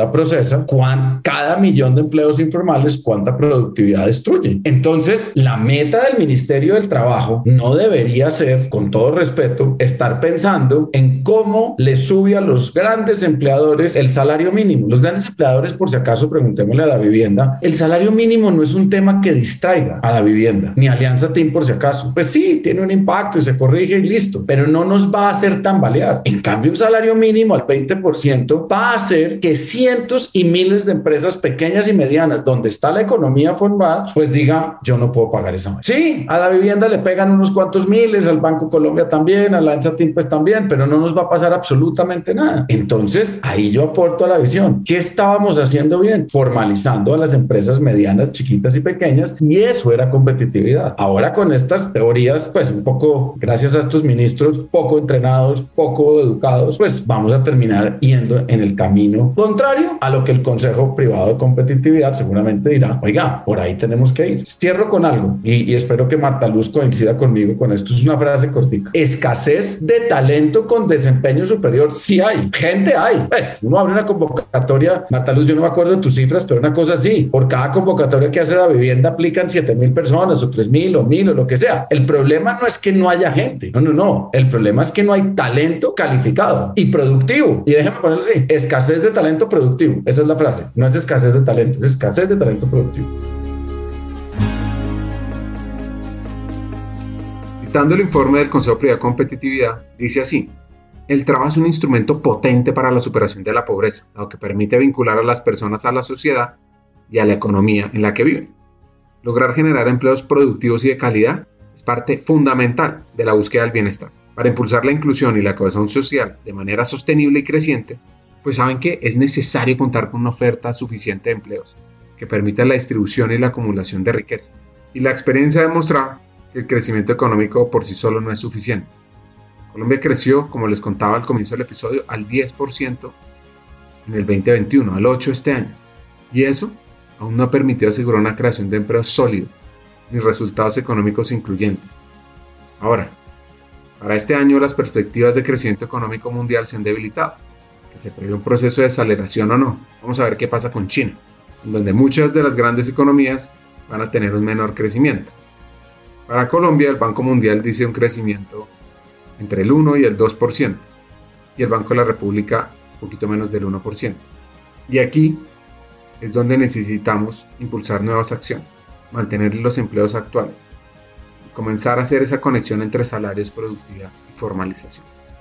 Speaker 4: empresa, cada millón de empleos informales, cuánta productividad destruye. Entonces, la meta del Ministerio del Trabajo no debería ser, con todo respeto, estar pensando en cómo le sube a los grandes empleadores el salario mínimo. Los grandes empleadores, por si acaso, preguntémosle a Davivienda, el salario mínimo no es un tema que distraiga a Davivienda, ni Alianza Team, por si acaso. Pues sí, tiene un impacto y se corrige y listo, pero no nos va a hacer tambalear. En cambio, un salario mínimo al 20% va a hacer que cientos y miles de empresas pequeñas y medianas, donde está la economía formal, pues diga, yo no puedo pagar esa. Sí, a Davivienda le pegan unos cuantos miles, al Banco Colombia también, a Alianza Team pues también, pero no nos va a pasar absolutamente nada. Entonces, ahí yo aporto a la visión. ¿Qué estábamos haciendo bien? Formalizando a las empresas medianas, chiquitas y pequeñas, y eso era competitividad. Ahora con estas teorías, pues un poco, gracias a estos ministros poco entrenados, poco educados, pues vamos a terminar yendo en el camino contrario a lo que el Consejo Privado de Competitividad seguramente dirá, oiga, por ahí tenemos que ir. Cierro con algo y espero que Marta Luz coincida conmigo con esto. Es una frase cortica. Escasez de talento con desempeño superior. Sí hay, gente hay. Pues uno abre una convocatoria, Marta Luz, yo no me acuerdo de tus cifras, pero una cosa así, por cada convocatoria que hace Davivienda aplican 7,000 personas o 3,000 o 1,000 o lo que sea. El problema no es que no haya gente, no. El problema es que no hay talento calificado y productivo. Y déjenme ponerlo así, escasez de talento productivo. Esa es la frase. No es escasez de talento, es escasez de talento productivo.
Speaker 1: Citando el informe del Consejo Privado de Competitividad, dice así: el trabajo es un instrumento potente para la superación de la pobreza, dado que permite vincular a las personas a la sociedad y a la economía en la que viven. Lograr generar empleos productivos y de calidad es parte fundamental de la búsqueda del bienestar. Para impulsar la inclusión y la cohesión social de manera sostenible y creciente, pues saben que es necesario contar con una oferta suficiente de empleos que permita la distribución y la acumulación de riqueza. Y la experiencia ha demostrado que el crecimiento económico por sí solo no es suficiente. Colombia creció, como les contaba al comienzo del episodio, al 10% en el 2021, al 8% este año. Y eso aún no ha permitido asegurar una creación de empleo sólido, ni resultados económicos incluyentes. Ahora, para este año las perspectivas de crecimiento económico mundial se han debilitado. Que se prevé un proceso de desaceleración o no. Vamos a ver qué pasa con China, en donde muchas de las grandes economías van a tener un menor crecimiento. Para Colombia, el Banco Mundial dice un crecimiento entre el 1 y el 2%, y el Banco de la República un poquito menos del 1%. Y aquí es donde necesitamos impulsar nuevas acciones, mantener los empleos actuales y comenzar a hacer esa conexión entre salarios, productividad y formalización.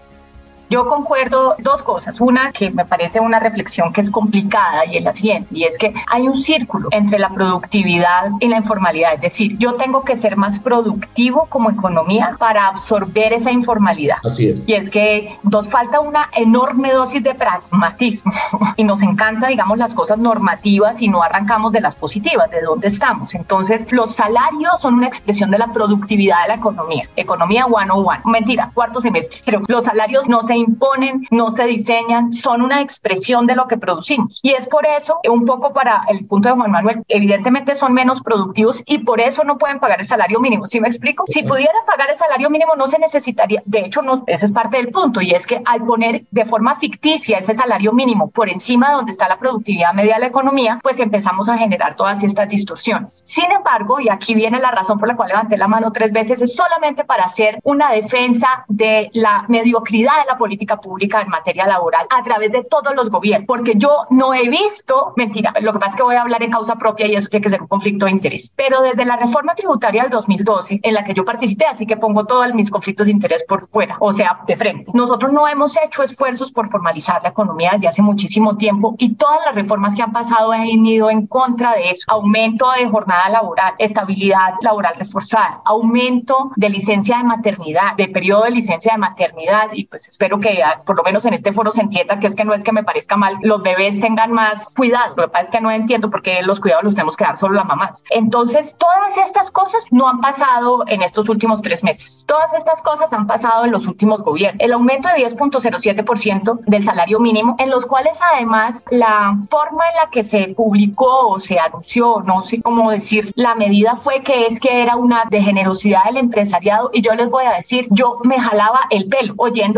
Speaker 2: Yo concuerdo dos cosas. Una, que me parece una reflexión que es complicada y es la siguiente, y es que hay un círculo entre la productividad y la informalidad. Es decir, yo tengo que ser más productivo como economía para absorber esa informalidad.
Speaker 4: Así es.
Speaker 2: Y es que nos falta una enorme dosis de pragmatismo y nos encanta, digamos, las cosas normativas y no arrancamos de las positivas, de dónde estamos. Entonces, los salarios son una expresión de la productividad de la economía. Economía 101. Mentira, cuarto semestre. Pero los salarios no se imponen, no se diseñan, son una expresión de lo que producimos. Y es por eso, un poco para el punto de Juan Manuel, evidentemente son menos productivos y por eso no pueden pagar el salario mínimo. ¿Sí me explico? Si pudieran pagar el salario mínimo no se necesitaría, de hecho no, ese es parte del punto, y es que al poner de forma ficticia ese salario mínimo por encima de donde está la productividad media de la economía, pues empezamos a generar todas estas distorsiones. Sin embargo, y aquí viene la razón por la cual levanté la mano 3 veces, es solamente para hacer una defensa de la mediocridad de la política pública en materia laboral a través de todos los gobiernos, porque yo no he visto, mentira, lo que pasa es que voy a hablar en causa propia y eso tiene que ser un conflicto de interés, pero desde la reforma tributaria del 2012 en la que yo participé, así que pongo todos mis conflictos de interés por fuera, o sea, de frente, nosotros no hemos hecho esfuerzos por formalizar la economía desde hace muchísimo tiempo y todas las reformas que han pasado han ido en contra de eso. Aumento de jornada laboral, estabilidad laboral reforzada, aumento de licencia de maternidad, de periodo de licencia de maternidad, y pues espero que por lo menos en este foro se entienda que no es que me parezca mal los bebés tengan más cuidado, lo que pasa es que no entiendo por qué los cuidados los tenemos que dar solo las mamás. Entonces, todas estas cosas no han pasado en estos últimos 3 meses. Todas estas cosas han pasado en los últimos gobiernos. El aumento de 10.07% del salario mínimo, en los cuales además la forma en la que se publicó o se anunció, no sé cómo decir, la medida fue que era una de generosidad del empresariado, y yo les voy a decir, yo me jalaba el pelo oyendo esta cosa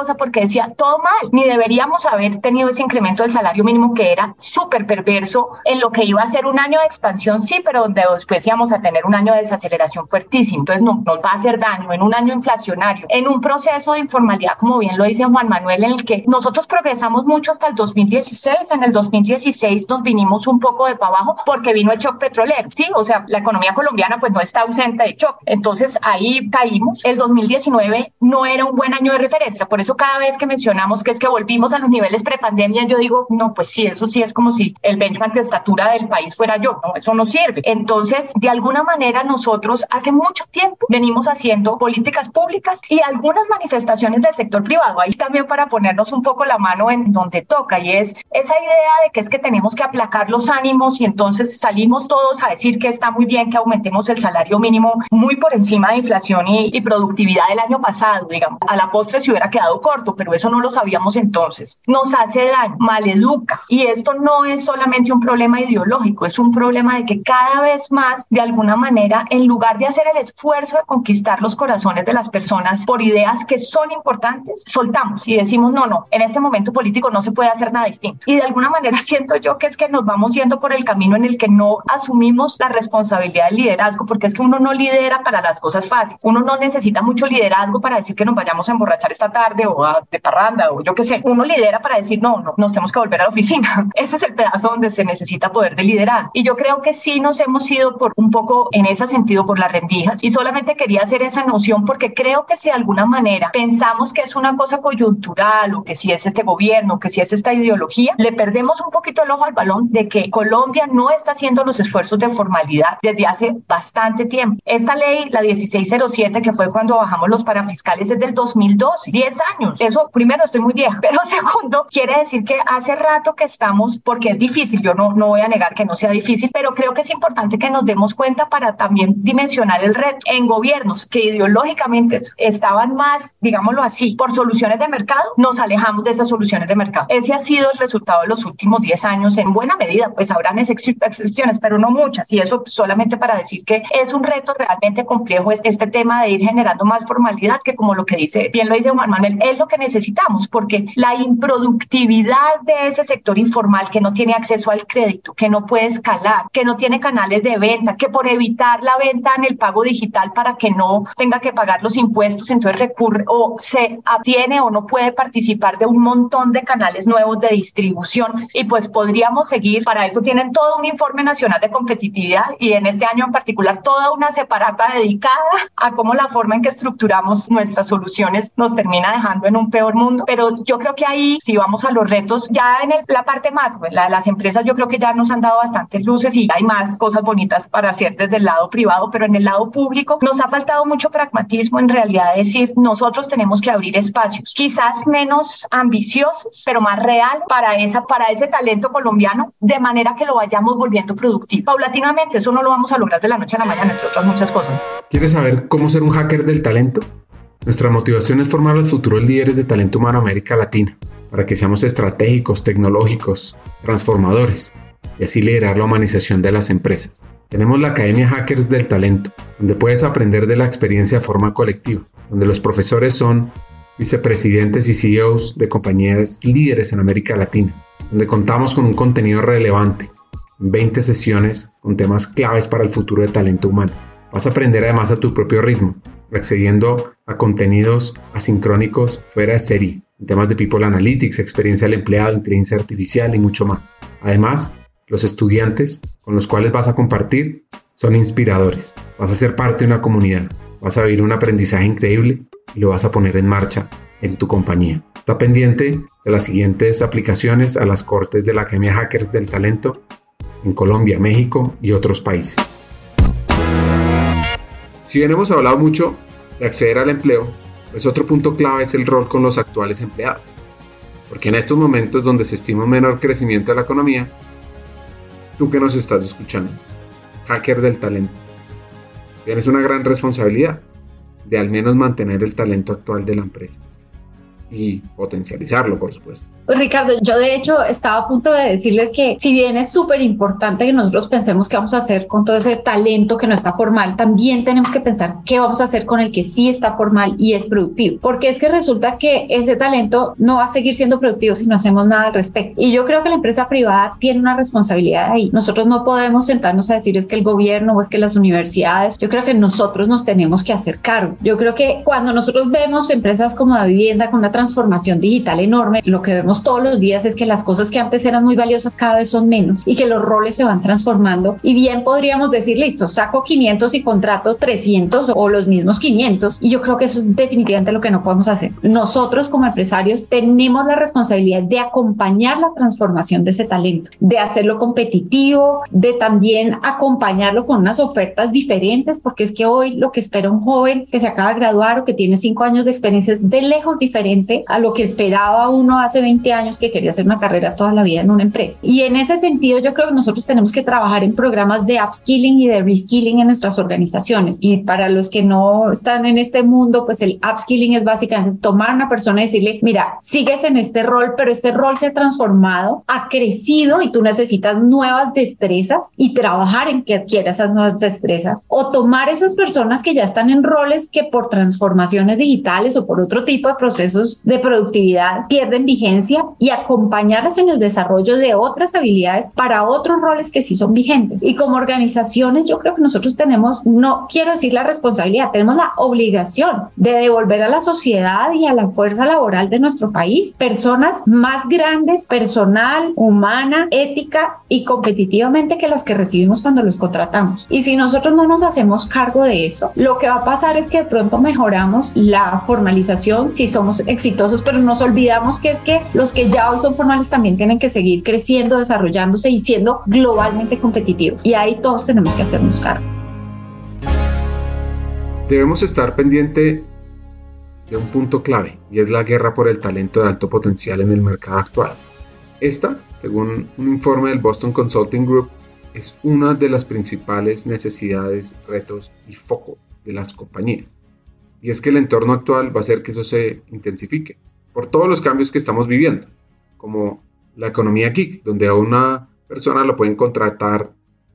Speaker 2: cosa porque decía, todo mal, ni deberíamos haber tenido ese incremento del salario mínimo que era súper perverso en lo que iba a ser un año de expansión, sí, pero donde después íbamos a tener un año de desaceleración fuertísimo. Entonces nos va a hacer daño en un año inflacionario, en un proceso de informalidad, como bien lo dice Juan Manuel, en el que nosotros progresamos mucho hasta el 2016. En el 2016 nos vinimos un poco de para abajo porque vino el shock petrolero, sí, o sea, la economía colombiana pues no está ausente de shock. Entonces ahí caímos. El 2019 no era un buen año de referencia, por eso cada vez que mencionamos que es que volvimos a los niveles prepandemia, yo digo, no, pues sí, eso sí es como si el benchmark de estatura del país fuera yo, no, eso no sirve. Entonces, de alguna manera nosotros hace mucho tiempo venimos haciendo políticas públicas y algunas manifestaciones del sector privado, ahí también para ponernos un poco la mano en donde toca, y es esa idea de que es que tenemos que aplacar los ánimos y entonces salimos todos a decir que está muy bien que aumentemos el salario mínimo muy por encima de inflación y productividad del año pasado, digamos. A la postre se hubiera quedado corto, pero eso no lo sabíamos entonces. Nos hace daño, maleduca, y esto no es solamente un problema ideológico, es un problema de que cada vez más, de alguna manera, en lugar de hacer el esfuerzo de conquistar los corazones de las personas por ideas que son importantes, soltamos y decimos, no, en este momento político no se puede hacer nada distinto. Y de alguna manera siento yo que es que nos vamos yendo por el camino en el que no asumimos la responsabilidad del liderazgo, porque es que uno no lidera para las cosas fáciles, uno no necesita mucho liderazgo para decir que nos vayamos a emborrachar esta tarde o de parranda o yo qué sé, uno lidera para decir, no, nos tenemos que volver a la oficina. Ese es el pedazo donde se necesita poder de liderazgo. Y yo creo que sí nos hemos ido por un poco en ese sentido por las rendijas, y solamente quería hacer esa noción porque creo que si de alguna manera pensamos que es una cosa coyuntural o que si es este gobierno, que si es esta ideología, le perdemos un poquito el ojo al balón de que Colombia no está haciendo los esfuerzos de formalidad desde hace bastante tiempo. Esta ley, la 1607, que fue cuando bajamos los parafiscales, es del 2012, 10 años. Eso, primero, estoy muy vieja, pero segundo, quiere decir que hace rato que estamos, porque es difícil, yo no voy a negar que no sea difícil, pero creo que es importante que nos demos cuenta para también dimensionar el reto. En gobiernos que ideológicamente estaban más, digámoslo así, por soluciones de mercado, nos alejamos de esas soluciones de mercado. Ese ha sido el resultado de los últimos 10 años, en buena medida, pues habrán excepciones, pero no muchas, y eso solamente para decir que es un reto realmente complejo este tema de ir generando más formalidad, que como lo que dice, bien lo dice Juan Manuel, es lo que necesitamos, porque la improductividad de ese sector informal que no tiene acceso al crédito, que no puede escalar, que no tiene canales de venta, que por evitar la venta en el pago digital para que no tenga que pagar los impuestos, entonces recurre o se abstiene o no puede participar de un montón de canales nuevos de distribución, y pues podríamos seguir. Para eso tienen todo un informe nacional de competitividad y en este año en particular toda una separata dedicada a cómo la forma en que estructuramos nuestras soluciones nos termina dejando en un peor mundo. Pero yo creo que ahí, si vamos a los retos, ya en la parte macro, las empresas yo creo que ya nos han dado bastantes luces y hay más cosas bonitas para hacer desde el lado privado, pero en el lado público nos ha faltado mucho pragmatismo, en realidad, decir, nosotros tenemos que abrir espacios, quizás menos ambiciosos, pero más real para ese talento colombiano, de manera que lo vayamos volviendo productivo. Paulatinamente, eso no lo vamos a lograr de la noche a la mañana, entre otras muchas cosas.
Speaker 1: ¿Quieres saber cómo ser un hacker del talento? Nuestra motivación es formar a los futuros líderes de talento humano en América Latina, para que seamos estratégicos, tecnológicos, transformadores, y así liderar la humanización de las empresas. Tenemos la Academia Hackers del Talento, donde puedes aprender de la experiencia de forma colectiva, donde los profesores son vicepresidentes y CEOs de compañías líderes en América Latina, donde contamos con un contenido relevante, 20 sesiones con temas claves para el futuro del talento humano. Vas a aprender además a tu propio ritmo, accediendo a contenidos asincrónicos fuera de serie, en temas de People Analytics, experiencia del empleado, inteligencia artificial y mucho más. Además, los estudiantes con los cuales vas a compartir son inspiradores. Vas a ser parte de una comunidad, vas a vivir un aprendizaje increíble y lo vas a poner en marcha en tu compañía. Está pendiente de las siguientes aplicaciones a las cortes de la Academia Hackers del Talento en Colombia, México y otros países. Si bien hemos hablado mucho de acceder al empleo, pues otro punto clave es el rol con los actuales empleados. Porque en estos momentos donde se estima un menor crecimiento de la economía, tú que nos estás escuchando, hacker del talento, tienes una gran responsabilidad de al menos mantener el talento actual de la empresa. y potencializarlo, por supuesto.
Speaker 3: Pues Ricardo, yo de hecho estaba a punto de decirles que si bien es súper importante que nosotros pensemos qué vamos a hacer con todo ese talento que no está formal, también tenemos que pensar qué vamos a hacer con el que sí está formal y es productivo, porque es que resulta que ese talento no va a seguir siendo productivo si no hacemos nada al respecto. Y yo creo que la empresa privada tiene una responsabilidad ahí. Nosotros no podemos sentarnos a decir es que el gobierno o es que las universidades. Yo creo que nosotros nos tenemos que hacer cargo. Yo creo que cuando nosotros vemos empresas como Davivienda con una transformación digital enorme, lo que vemos todos los días es que las cosas que antes eran muy valiosas cada vez son menos y que los roles se van transformando. Y bien podríamos decir, listo, saco 500 y contrato 300 o los mismos 500. Y yo creo que eso es definitivamente lo que no podemos hacer. Nosotros como empresarios tenemos la responsabilidad de acompañar la transformación de ese talento, de hacerlo competitivo, de también acompañarlo con unas ofertas diferentes, porque es que hoy lo que espera un joven que se acaba de graduar o que tiene 5 años de experiencia es de lejos diferente a lo que esperaba uno hace 20 años que quería hacer una carrera toda la vida en una empresa. Y en ese sentido yo creo que nosotros tenemos que trabajar en programas de upskilling y de reskilling en nuestras organizaciones. Y para los que no están en este mundo, pues el upskilling es básicamente tomar a una persona y decirle, mira, sigues en este rol, pero este rol se ha transformado, ha crecido y tú necesitas nuevas destrezas y trabajar en que adquiera esas nuevas destrezas. O tomar esas personas que ya están en roles que por transformaciones digitales o por otro tipo de procesos de productividad pierden vigencia y acompañarlas en el desarrollo de otras habilidades para otros roles que sí son vigentes. Y como organizaciones yo creo que nosotros tenemos, no quiero decir la responsabilidad, tenemos la obligación de devolver a la sociedad y a la fuerza laboral de nuestro país personas más grandes, personal, humana, ética y competitivamente que las que recibimos cuando los contratamos. Y si nosotros no nos hacemos cargo de eso, lo que va a pasar es que de pronto mejoramos la formalización si somos exitosos, pero nos olvidamos que es que los que ya hoy son formales también tienen que seguir creciendo, desarrollándose y siendo globalmente competitivos. Y ahí todos tenemos que hacernos cargo.
Speaker 1: Debemos estar pendiente de un punto clave y es la guerra por el talento de alto potencial en el mercado actual. Esta, según un informe del Boston Consulting Group, es una de las principales necesidades, retos y foco de las compañías. Y es que el entorno actual va a hacer que eso se intensifique por todos los cambios que estamos viviendo, como la economía gig, donde a una persona lo pueden contratar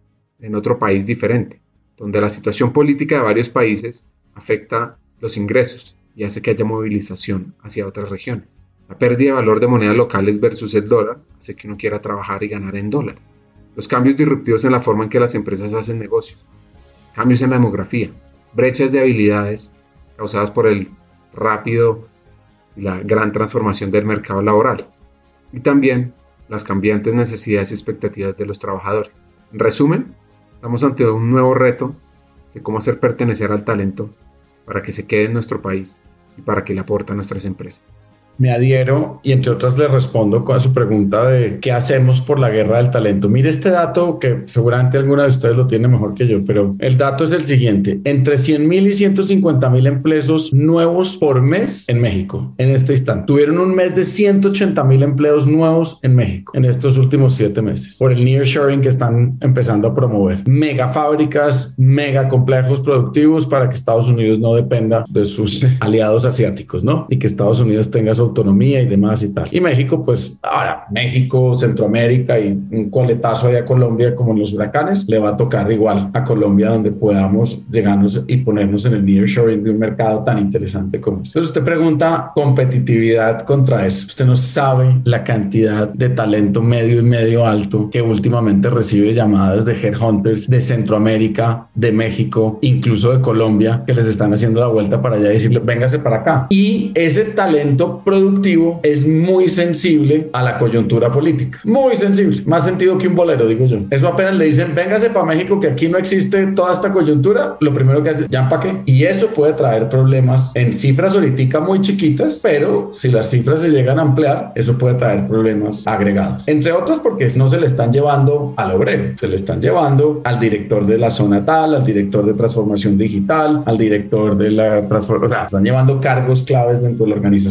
Speaker 1: en otro país diferente, donde la situación política de varios países afecta los ingresos y hace que haya movilización hacia otras regiones. La pérdida de valor de monedas locales versus el dólar hace que uno quiera trabajar y ganar en dólares. Los cambios disruptivos en la forma en que las empresas hacen negocios, cambios en la demografía, brechas de habilidades causadas por el rápido y la gran transformación del mercado laboral, y también las cambiantes necesidades y expectativas de los trabajadores. En resumen, estamos ante un nuevo reto de cómo hacer pertenecer al talento para que se quede en nuestro país y para que le aporte a nuestras empresas.
Speaker 4: Me adhiero y entre otras le respondo a su pregunta de qué hacemos por la guerra del talento. Mire este dato que seguramente alguna de ustedes lo tiene mejor que yo, pero el dato es el siguiente: entre 100,000 y 150,000 empleos nuevos por mes en México en este instante. Tuvieron un mes de 180,000 empleos nuevos en México en estos últimos 7 meses por el nearshoring que están empezando a promover. Mega fábricas, mega complejos productivos para que Estados Unidos no dependa de sus aliados asiáticos, ¿no? Y que Estados Unidos tenga su autonomía y demás y tal. Y México, pues ahora México, Centroamérica y un coletazo allá a Colombia como en los huracanes, le va a tocar igual a Colombia, donde podamos llegarnos y ponernos en el nearshoring de un mercado tan interesante como este. Entonces usted pregunta competitividad contra eso. Usted no sabe la cantidad de talento medio y medio alto que últimamente recibe llamadas de headhunters de Centroamérica, de México, incluso de Colombia, que les están haciendo la vuelta para allá y decirle, véngase para acá. Y ese talento productivo es muy sensible a la coyuntura política, muy sensible, más sentido que un bolero, digo yo. Eso apenas le dicen, véngase para México que aquí no existe toda esta coyuntura, lo primero que hace, ¿ya para qué? Y eso puede traer problemas en cifras ahorita muy chiquitas, pero si las cifras se llegan a ampliar, eso puede traer problemas agregados, entre otros porque no se le están llevando al obrero, se le están llevando al director de la zona tal, al director de transformación digital, al director de la transformación, o sea, están llevando cargos claves dentro de la organización y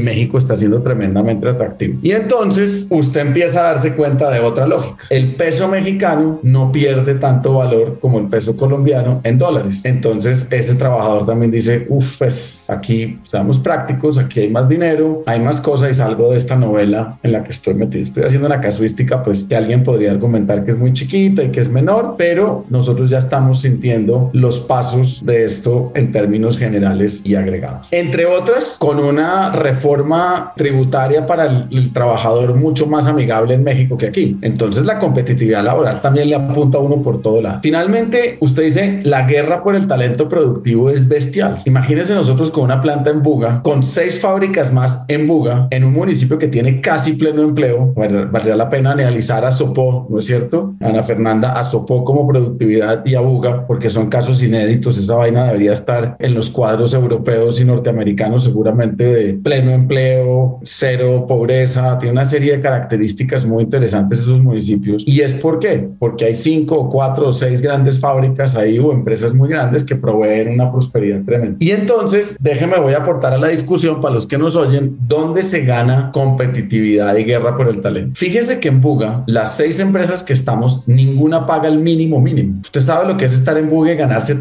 Speaker 4: México está siendo tremendamente atractivo. Y entonces usted empieza a darse cuenta de otra lógica. El peso mexicano no pierde tanto valor como el peso colombiano en dólares. Entonces ese trabajador también dice, pues aquí seamos prácticos, aquí hay más dinero, hay más cosas y salgo de esta novela en la que estoy metido. Estoy haciendo una casuística pues que alguien podría argumentar que es muy chiquita y que es menor, pero nosotros ya estamos sintiendo los pasos de esto en términos generales y agregados. Entre otras, con una reforma tributaria para el trabajador mucho más amigable en México que aquí. Entonces la competitividad laboral también le apunta a uno por todo lado. Finalmente, usted dice, la guerra por el talento productivo es bestial. Imagínense nosotros con una planta en Buga, con 6 fábricas más en Buga, en un municipio que tiene casi pleno empleo. Valdría la pena analizar a Sopó, ¿no es cierto? Ana Fernanda, a Sopó como productividad y a Buga, porque son casos inéditos. Esa vaina debería estar en los cuadros europeos y norteamericanos seguramente de pleno empleo, cero pobreza. Tiene una serie de características muy interesantes esos municipios. ¿Y es por qué? Porque hay 5 o 4 o 6 grandes fábricas ahí o empresas muy grandes que proveen una prosperidad tremenda. Y entonces, voy a aportar a la discusión para los que nos oyen, ¿dónde se gana competitividad y guerra por el talento? Fíjese que en Buga, las 6 empresas que estamos, ninguna paga el mínimo. Usted sabe lo que es estar en Buga y ganarse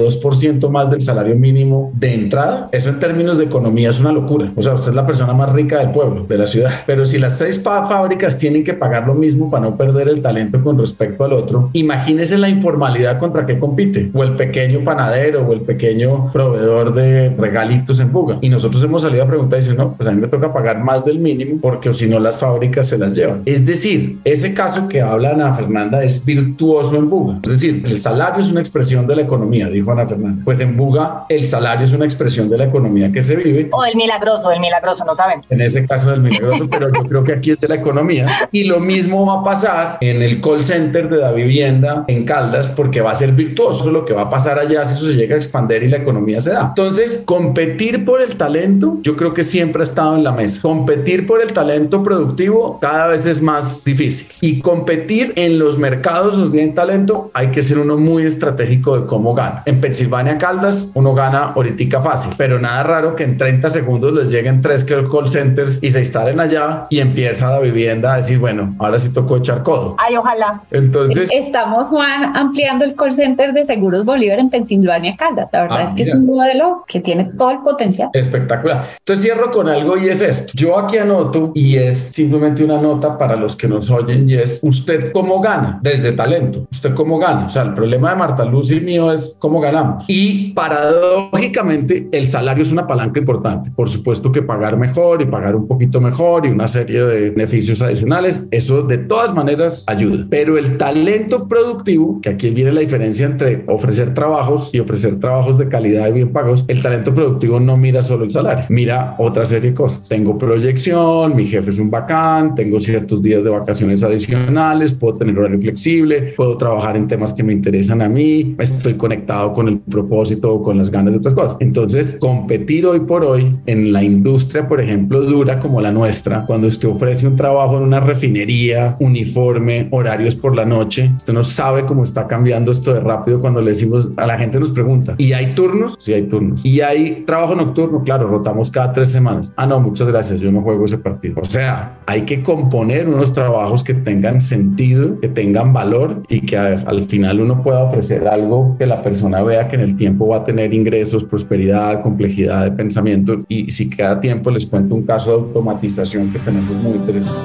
Speaker 4: 32% más del salario mínimo de entrada. Eso en términos de economía es una locura. O sea, usted es la persona más rica del pueblo, de la ciudad. Pero si las 6 fábricas tienen que pagar lo mismo para no perder el talento con respecto al otro, imagínese la informalidad contra qué compite. O el pequeño panadero o el pequeño proveedor de regalitos en Buga. Y nosotros hemos salido a preguntar y dicen, no, pues a mí me toca pagar más del mínimo porque si no las fábricas se las llevan. Es decir, ese caso que habla Ana Fernanda es virtuoso en Buga. Es decir, el salario es una expresión de la economía, dijo Ana Fernanda. Pues en Buga el salario es una expresión de la economía que se vive.
Speaker 2: O del milagroso, no sabemos.
Speaker 4: En ese caso del milagroso, pero yo creo que aquí es de la economía. Y lo mismo va a pasar en el call center de la vivienda en Caldas, porque va a ser virtuoso lo que va a pasar allá si eso se llega a expandir y la economía se da. Entonces, competir por el talento, yo creo que siempre ha estado en la mesa. Competir por el talento productivo cada vez es más difícil. Y competir en los mercados donde hay talento, hay que ser uno muy estratégico de cómo gana. En Pensilvania, Caldas, uno gana ahorita fácil, pero nada raro que en 30 segundos les lleguen 3 call centers y se instalen allá y empieza la vivienda a decir, bueno, ahora sí tocó echar codo.
Speaker 2: Ay, ojalá.
Speaker 3: Entonces, estamos, Juan, ampliando el call center de Seguros Bolívar en Pensilvania, Caldas. La verdad es que es un modelo que tiene todo el potencial.
Speaker 4: Espectacular. Entonces cierro con algo y es esto. Yo aquí anoto y es simplemente una nota para los que nos oyen y es, ¿usted cómo gana? Desde talento. ¿Usted cómo gana? O sea, el problema de Marta Luz y mío es cómo ganamos. Y paradójicamente, el salario es una palanca importante. Por supuesto que pagar mejor y pagar un poquito mejor y una serie de beneficios adicionales, eso de todas maneras ayuda. Pero el talento productivo, que aquí viene la diferencia entre ofrecer trabajos y ofrecer trabajos de calidad y bien pagos, el talento productivo no mira solo el salario, mira otra serie de cosas. Tengo proyección, mi jefe es un bacán, tengo ciertos días de vacaciones adicionales, puedo tener horario flexible, puedo trabajar en temas que me interesan a mí, estoy conectado con el propósito o con las ganas de otras cosas. Entonces, competir hoy por hoy en la industria, por ejemplo, dura como la nuestra, cuando usted ofrece un trabajo en una refinería, uniforme, horarios por la noche, usted no sabe cómo está cambiando esto de rápido cuando le decimos, a la gente nos pregunta, ¿y hay turnos? Sí hay turnos. ¿Y hay trabajo nocturno? Claro, rotamos cada 3 semanas. Ah, no, muchas gracias, yo no juego ese partido. O sea, hay que componer unos trabajos que tengan sentido, que tengan valor y que al final uno pueda ofrecer algo que la persona vea que en el tiempo va a tener ingresos, prosperidad, complejidad de pensamiento. Y si queda tiempo les cuento un caso de automatización que tenemos muy interesante.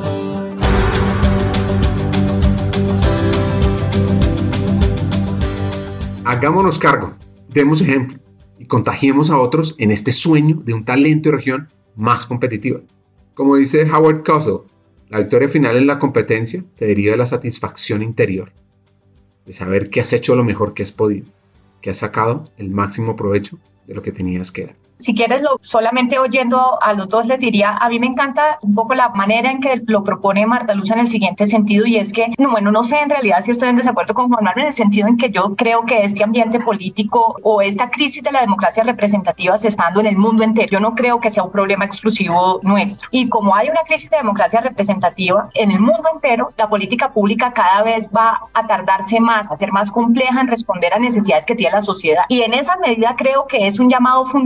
Speaker 1: Hagámonos cargo, demos ejemplo y contagiemos a otros en este sueño de un talento y región más competitiva. Como dice Howard Cosell, la victoria final en la competencia se deriva de la satisfacción interior, de saber que has hecho lo mejor que has podido, que has sacado el máximo provecho de lo que tenías que dar.
Speaker 2: Si quieres, solamente oyendo a los dos les diría, a mí me encanta un poco la manera en que lo propone Marta Luz en el siguiente sentido, y es que, no sé en realidad si estoy en desacuerdo con Juan Manuel en el sentido en que yo creo que este ambiente político o esta crisis de la democracia representativa se está dando en el mundo entero. Yo no creo que sea un problema exclusivo nuestro. Y como hay una crisis de democracia representativa en el mundo entero, la política pública cada vez va a tardarse más, a ser más compleja en responder a necesidades que tiene la sociedad. Y en esa medida creo que es un llamado fundamental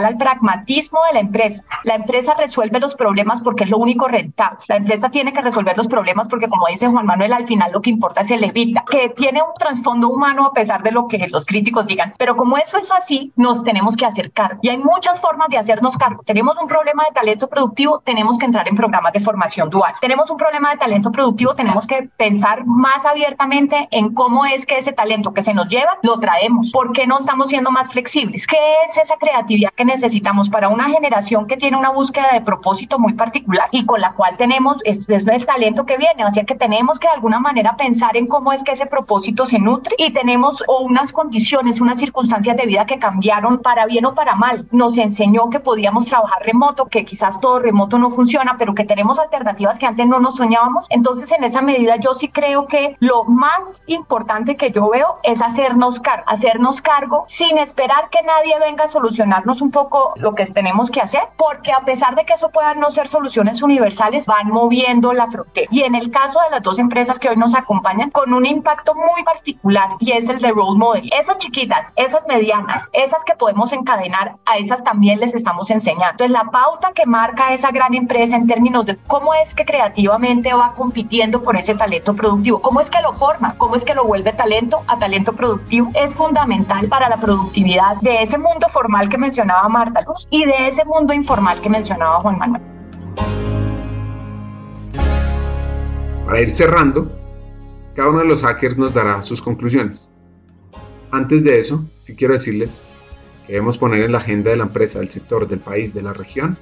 Speaker 2: al pragmatismo de la empresa. La empresa resuelve los problemas porque es lo único rentable. La empresa tiene que resolver los problemas porque, como dice Juan Manuel, al final lo que importa es el EBITDA, que tiene un trasfondo humano a pesar de lo que los críticos digan. Pero como eso es así, nos tenemos que hacer cargo. Y hay muchas formas de hacernos cargo. Tenemos un problema de talento productivo, tenemos que entrar en programas de formación dual. Tenemos un problema de talento productivo, tenemos que pensar más abiertamente en cómo es que ese talento que se nos lleva lo traemos. ¿Por qué no estamos siendo más flexibles? ¿Qué es esa creatividad que necesitamos para una generación que tiene una búsqueda de propósito muy particular y con la cual tenemos es el talento que viene? O sea que tenemos que de alguna manera pensar en cómo es que ese propósito se nutre y tenemos unas condiciones, unas circunstancias de vida que cambiaron para bien o para mal. Nos enseñó que podíamos trabajar remoto, que quizás todo remoto no funciona, pero que tenemos alternativas que antes no nos soñábamos. Entonces, en esa medida, yo sí creo que lo más importante que yo veo es hacernos cargo sin esperar que nadie venga a solucionarnos un poco lo que tenemos que hacer, porque a pesar de que eso puedan no ser soluciones universales, van moviendo la frontera. Y en el caso de las dos empresas que hoy nos acompañan, con un impacto muy particular, y es el de role model. Esas chiquitas, esas medianas, esas que podemos encadenar, a esas también les estamos enseñando. Entonces, la pauta que marca esa gran empresa en términos de cómo es que creativamente va compitiendo por ese talento productivo, cómo es que lo forma, cómo es que lo vuelve talento a talento productivo, es fundamental para la productividad de ese mundo formal que mencionaba Marta Luz y de ese mundo informal que mencionaba Juan Manuel.
Speaker 1: Para ir cerrando, cada uno de los hackers nos dará sus conclusiones. Antes de eso, sí quiero decirles que debemos poner en la agenda de la empresa, del sector, del país, de la región,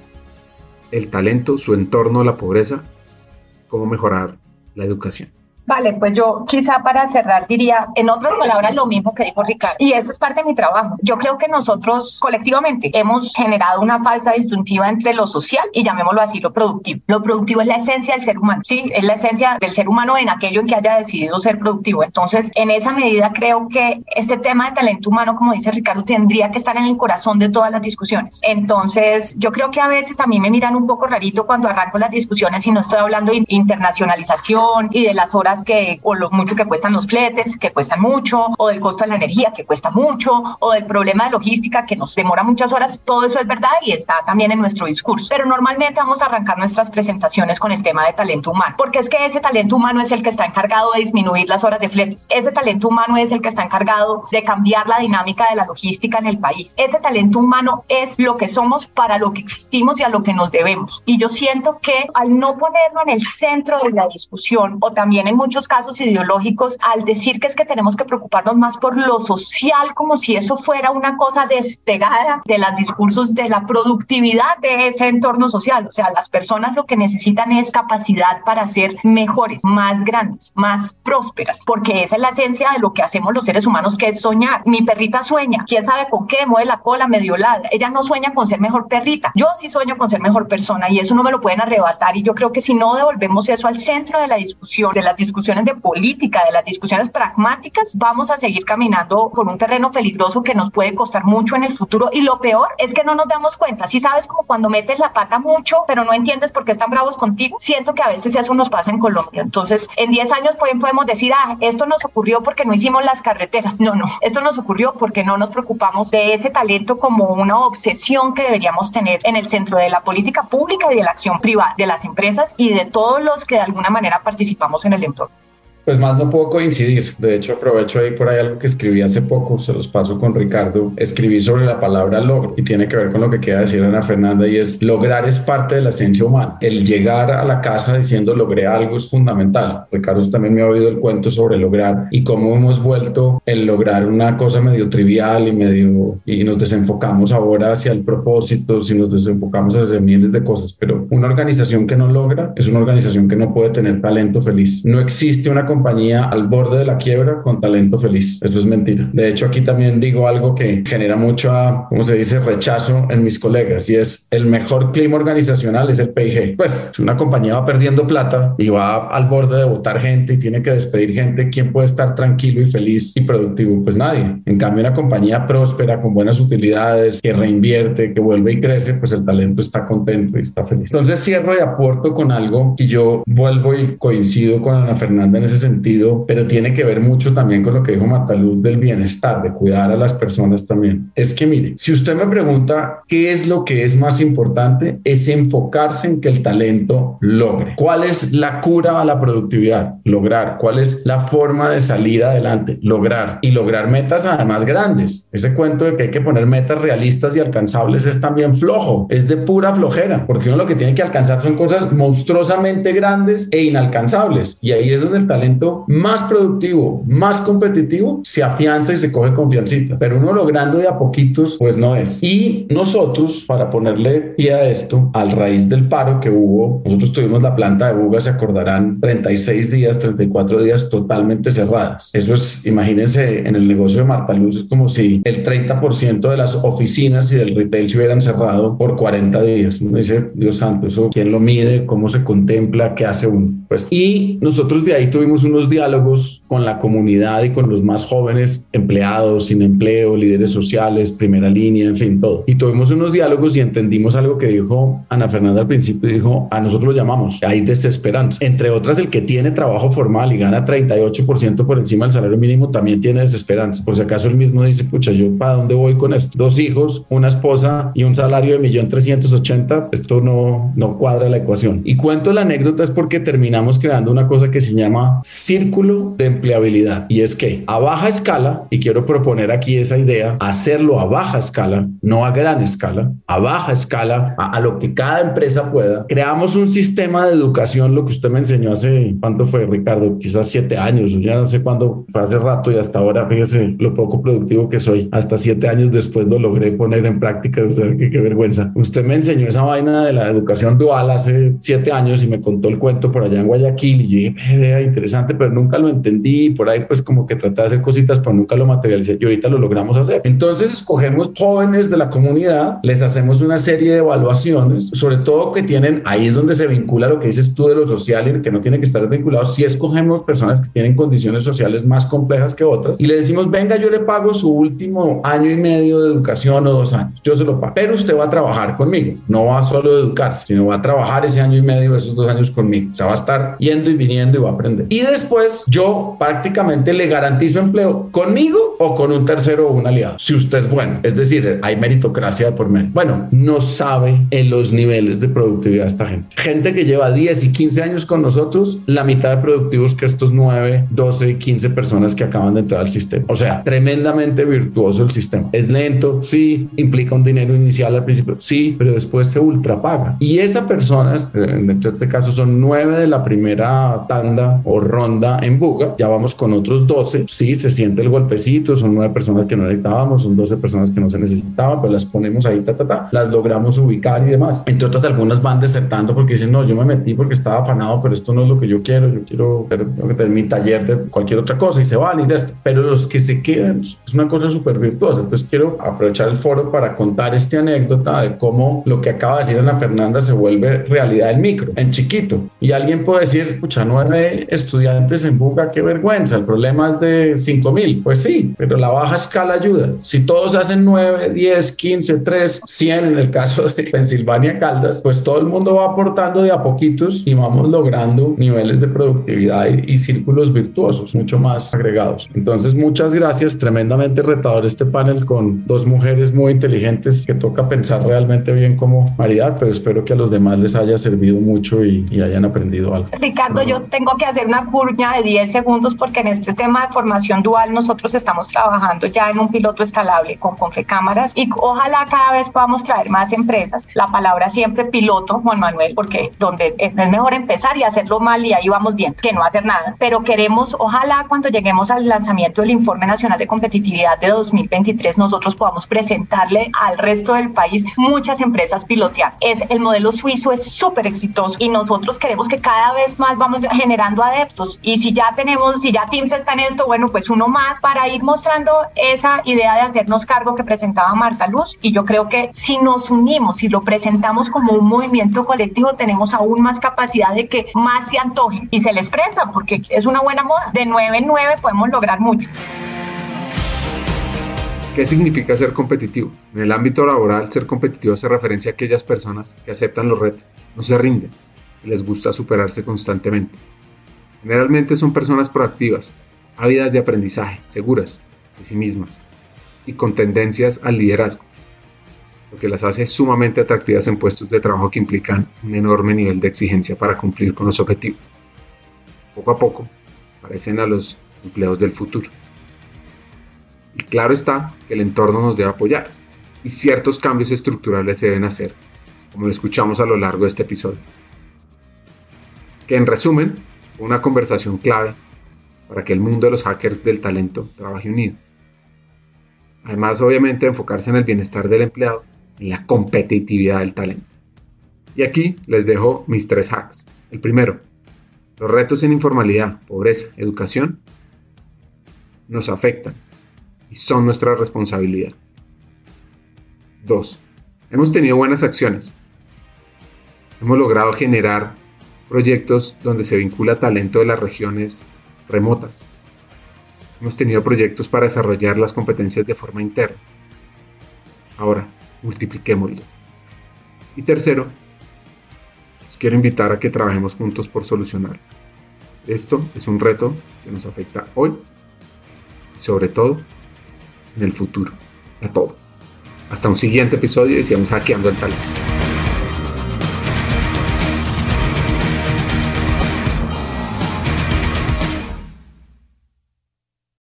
Speaker 1: el talento, su entorno, la pobreza, cómo mejorar la educación.
Speaker 2: Vale, pues yo quizá para cerrar diría, en otras palabras, lo mismo que dijo Ricardo, y eso es parte de mi trabajo. Yo creo que nosotros colectivamente hemos generado una falsa disyuntiva entre lo social y llamémoslo así, lo productivo. Lo productivo es la esencia del ser humano, ¿sí? Es la esencia del ser humano en aquello en que haya decidido ser productivo. Entonces, en esa medida creo que este tema de talento humano, como dice Ricardo, tendría que estar en el corazón de todas las discusiones. Entonces, yo creo que a veces a mí me miran un poco rarito cuando arranco las discusiones y no estoy hablando de internacionalización y de las horas o lo mucho que cuestan los fletes, que cuestan mucho, o del costo de la energía, que cuesta mucho, o del problema de logística, que nos demora muchas horas. Todo eso es verdad y está también en nuestro discurso. Pero normalmente vamos a arrancar nuestras presentaciones con el tema de talento humano, porque es que ese talento humano es el que está encargado de disminuir las horas de fletes. Ese talento humano es el que está encargado de cambiar la dinámica de la logística en el país. Ese talento humano es lo que somos, para lo que existimos y a lo que nos debemos. Y yo siento que al no ponerlo en el centro de la discusión, o también en muchos casos ideológicos, al decir que es que tenemos que preocuparnos más por lo social, como si eso fuera una cosa despegada de los discursos de la productividad de ese entorno social. O sea, las personas lo que necesitan es capacidad para ser mejores, más grandes, más prósperas, porque esa es la esencia de lo que hacemos los seres humanos, que es soñar. Mi perrita sueña, quién sabe con qué, mueve la cola, medio ladra. Ella no sueña con ser mejor perrita. Yo sí sueño con ser mejor persona y eso no me lo pueden arrebatar. Y yo creo que si no devolvemos eso al centro de la discusión, de las discusiones de política, de las discusiones pragmáticas, vamos a seguir caminando por un terreno peligroso que nos puede costar mucho en el futuro. Y lo peor es que no nos damos cuenta. Si sabes, como cuando metes la pata mucho, pero no entiendes por qué están bravos contigo. Siento que a veces eso nos pasa en Colombia. Entonces, en 10 años podemos decir, esto nos ocurrió porque no hicimos las carreteras. No, esto nos ocurrió porque no nos preocupamos de ese talento como una obsesión que deberíamos tener en el centro de la política pública y de la acción privada, de las empresas y de todos los que de alguna manera participamos en el entorno.
Speaker 4: Pues más no puedo coincidir. De hecho, aprovecho ahí por ahí algo que escribí hace poco, se los paso con Ricardo. Escribí sobre la palabra logro y tiene que ver con lo que quiere decir Ana Fernanda, y es: lograr es parte de la esencia humana. El llegar a la casa diciendo logré algo es fundamental. Ricardo también me ha oído el cuento sobre lograr y cómo hemos vuelto el lograr una cosa medio trivial y nos desenfocamos ahora hacia el propósito, si nos desenfocamos hacia miles de cosas. Pero una organización que no logra es una organización que no puede tener talento feliz. No existe una compañía al borde de la quiebra con talento feliz. Eso es mentira. De hecho, aquí también digo algo que genera mucho, ¿cómo se dice?, rechazo en mis colegas, y es: el mejor clima organizacional es el P&G. Pues, si una compañía va perdiendo plata y va al borde de botar gente y tiene que despedir gente, ¿quién puede estar tranquilo y feliz y productivo? Pues nadie. En cambio, una compañía próspera, con buenas utilidades, que reinvierte, que vuelve y crece, pues el talento está contento y está feliz. Entonces cierro y aporto con algo que yo vuelvo y coincido con Ana Fernanda en ese sentido, pero tiene que ver mucho también con lo que dijo Marta Luz del bienestar, de cuidar a las personas también. Es que mire, si usted me pregunta qué es lo que es más importante, es enfocarse en que el talento logre. ¿Cuál es la cura a la productividad? Lograr. ¿Cuál es la forma de salir adelante? Lograr. Y lograr metas además grandes. Ese cuento de que hay que poner metas realistas y alcanzables es también flojo, es de pura flojera, porque uno lo que tiene que alcanzar son cosas monstruosamente grandes e inalcanzables, y ahí es donde el talento más productivo, más competitivo, se afianza y se coge confiancita, pero uno logrando de a poquitos, pues no es. Y nosotros, para ponerle pie a esto, al raíz del paro que hubo, nosotros tuvimos la planta de Buga, se acordarán, 36 días, 34 días totalmente cerradas. Eso es, imagínense, en el negocio de Marta Luz, es como si el 30% de las oficinas y del retail se hubieran cerrado por 40 días. Uno dice, Dios santo, ¿eso quién lo mide? ¿Cómo se contempla? ¿Qué hace uno? Pues, y nosotros de ahí tuvimos unos diálogos con la comunidad y con los más jóvenes, empleados, sin empleo, líderes sociales, primera línea, en fin, todo. Y tuvimos unos diálogos y entendimos algo que dijo Ana Fernanda al principio, dijo, a nosotros lo llamamos, hay desesperanza. Entre otras, el que tiene trabajo formal y gana 38% por encima del salario mínimo también tiene desesperanza. Por si acaso él mismo dice, pucha, ¿yo para dónde voy con esto? 2 hijos, una esposa y un salario de 1.380.000, esto no cuadra la ecuación. Y cuento la anécdota es porque terminamos creando una cosa que se llama círculo de empleabilidad, y es que a baja escala, y quiero proponer aquí esa idea, hacerlo a baja escala, no a gran escala, a baja escala, a lo que cada empresa pueda, creamos un sistema de educación, lo que usted me enseñó hace, ¿cuánto fue, Ricardo? Quizás 7 años, o ya no sé cuándo, fue hace rato, y hasta ahora, fíjese lo poco productivo que soy, hasta 7 años después lo logré poner en práctica. Usted, qué vergüenza. Usted me enseñó esa vaina de la educación dual hace 7 años y me contó el cuento por allá en Guayaquil, y yo dije, era interesante, pero nunca lo entendí, y por ahí pues como que traté de hacer cositas, pero nunca lo materialicé, y ahorita lo logramos hacer. Entonces escogemos jóvenes de la comunidad, les hacemos una serie de evaluaciones, sobre todo que tienen, ahí es donde se vincula lo que dices tú de lo social y que no tiene que estar vinculado. Si escogemos personas que tienen condiciones sociales más complejas que otras y le decimos, venga, yo le pago su último año y medio de educación o 2 años, yo se lo pago, pero usted va a trabajar conmigo, no va solo a educarse, sino va a trabajar ese año y medio, esos 2 años conmigo, o sea, va a estar yendo y viniendo y va a aprender. Y después yo prácticamente le garantizo empleo conmigo o con un tercero o un aliado, si usted es bueno, es decir, hay meritocracia de por medio. Bueno, no sabe en los niveles de productividad esta gente que lleva 10 y 15 años con nosotros, la mitad de productivos que estos 9, 12, 15 personas que acaban de entrar al sistema. O sea, tremendamente virtuoso el sistema. Es lento, sí, implica un dinero inicial al principio, sí, pero después se ultrapaga. Y esas personas, en este caso son 9 de la primera tanda o ronda en Buga, ya vamos con otros 12, sí, se siente el golpecito, son 9 personas que no necesitábamos, son 12 personas que no se necesitaban, pues las ponemos ahí, las logramos ubicar y demás. Entre otras, algunas van desertando porque dicen, no, yo me metí porque estaba afanado, pero esto no es lo que yo quiero tener mi taller de cualquier otra cosa, y se van y esto. Pero los que se quedan es una cosa súper virtuosa. Entonces quiero aprovechar el foro para contar esta anécdota de cómo lo que acaba de decir Ana Fernanda se vuelve realidad en micro, en chiquito. Y alguien puede decir, pucha, 9 estudiantes en Buga, qué vergüenza, el problema es de 5.000. Pues sí, pero la baja escala ayuda. Si todos hacen 9, 10, 15, 3, 100 en el caso de Pensilvania Caldas, pues todo el mundo va aportando de a poquitos y vamos logrando niveles de productividad y círculos virtuosos mucho más agregados. Entonces, muchas gracias. Tremendamente retador este panel con 2 mujeres muy inteligentes que toca pensar realmente bien como maridad, pero espero que a los demás les haya servido mucho y hayan aprendido algo.
Speaker 2: Ricardo, yo tengo que hacer una cuña de 10 segundos porque en este tema de formación dual nosotros estamos trabajando ya en un piloto escalable con Confecámaras y ojalá cada vez podamos traer más empresas. La palabra siempre piloto, Juan Manuel, porque donde es mejor empezar y hacerlo mal y ahí vamos bien, que no hacer nada. Pero queremos, ojalá cuando lleguemos al lanzamiento del Informe Nacional de Competitividad de 2023, nosotros podamos presentarle al resto del país muchas empresas piloteando. El modelo suizo es súper exitoso y nosotros queremos que cada vez más vamos generando adeptos. Y si ya Teams está en esto, bueno, pues uno más para ir mostrando esa idea de hacernos cargo que presentaba Marta Luz. Y yo creo que si nos unimos y lo presentamos como un movimiento colectivo, tenemos aún más capacidad de que más se antojen y se les prenda, porque es una buena moda. De 9 en 9 podemos lograr mucho.
Speaker 1: ¿Qué significa ser competitivo? En el ámbito laboral, ser competitivo hace referencia a aquellas personas que aceptan los retos, no se rinden y les gusta superarse constantemente. Generalmente son personas proactivas, ávidas de aprendizaje, seguras de sí mismas y con tendencias al liderazgo, lo que las hace sumamente atractivas en puestos de trabajo que implican un enorme nivel de exigencia para cumplir con los objetivos. Poco a poco, parecen a los empleos del futuro. Y claro está que el entorno nos debe apoyar y ciertos cambios estructurales se deben hacer, como lo escuchamos a lo largo de este episodio. Que en resumen, fue una conversación clave para que el mundo de los hackers del talento trabaje unido. Además, obviamente, enfocarse en el bienestar del empleado, en la competitividad del talento. Y aquí les dejo mis 3 hacks. El primero, los retos en informalidad, pobreza, educación nos afectan y son nuestra responsabilidad. 2. Hemos tenido buenas acciones. Hemos logrado generar proyectos donde se vincula talento de las regiones remotas. Hemos tenido proyectos para desarrollar las competencias de forma interna. Ahora, multipliquémoslo. Y tercero, os quiero invitar a que trabajemos juntos por solucionarlo. Esto es un reto que nos afecta hoy y sobre todo en el futuro, a todo. Hasta un siguiente episodio y sigamos hackeando el talento.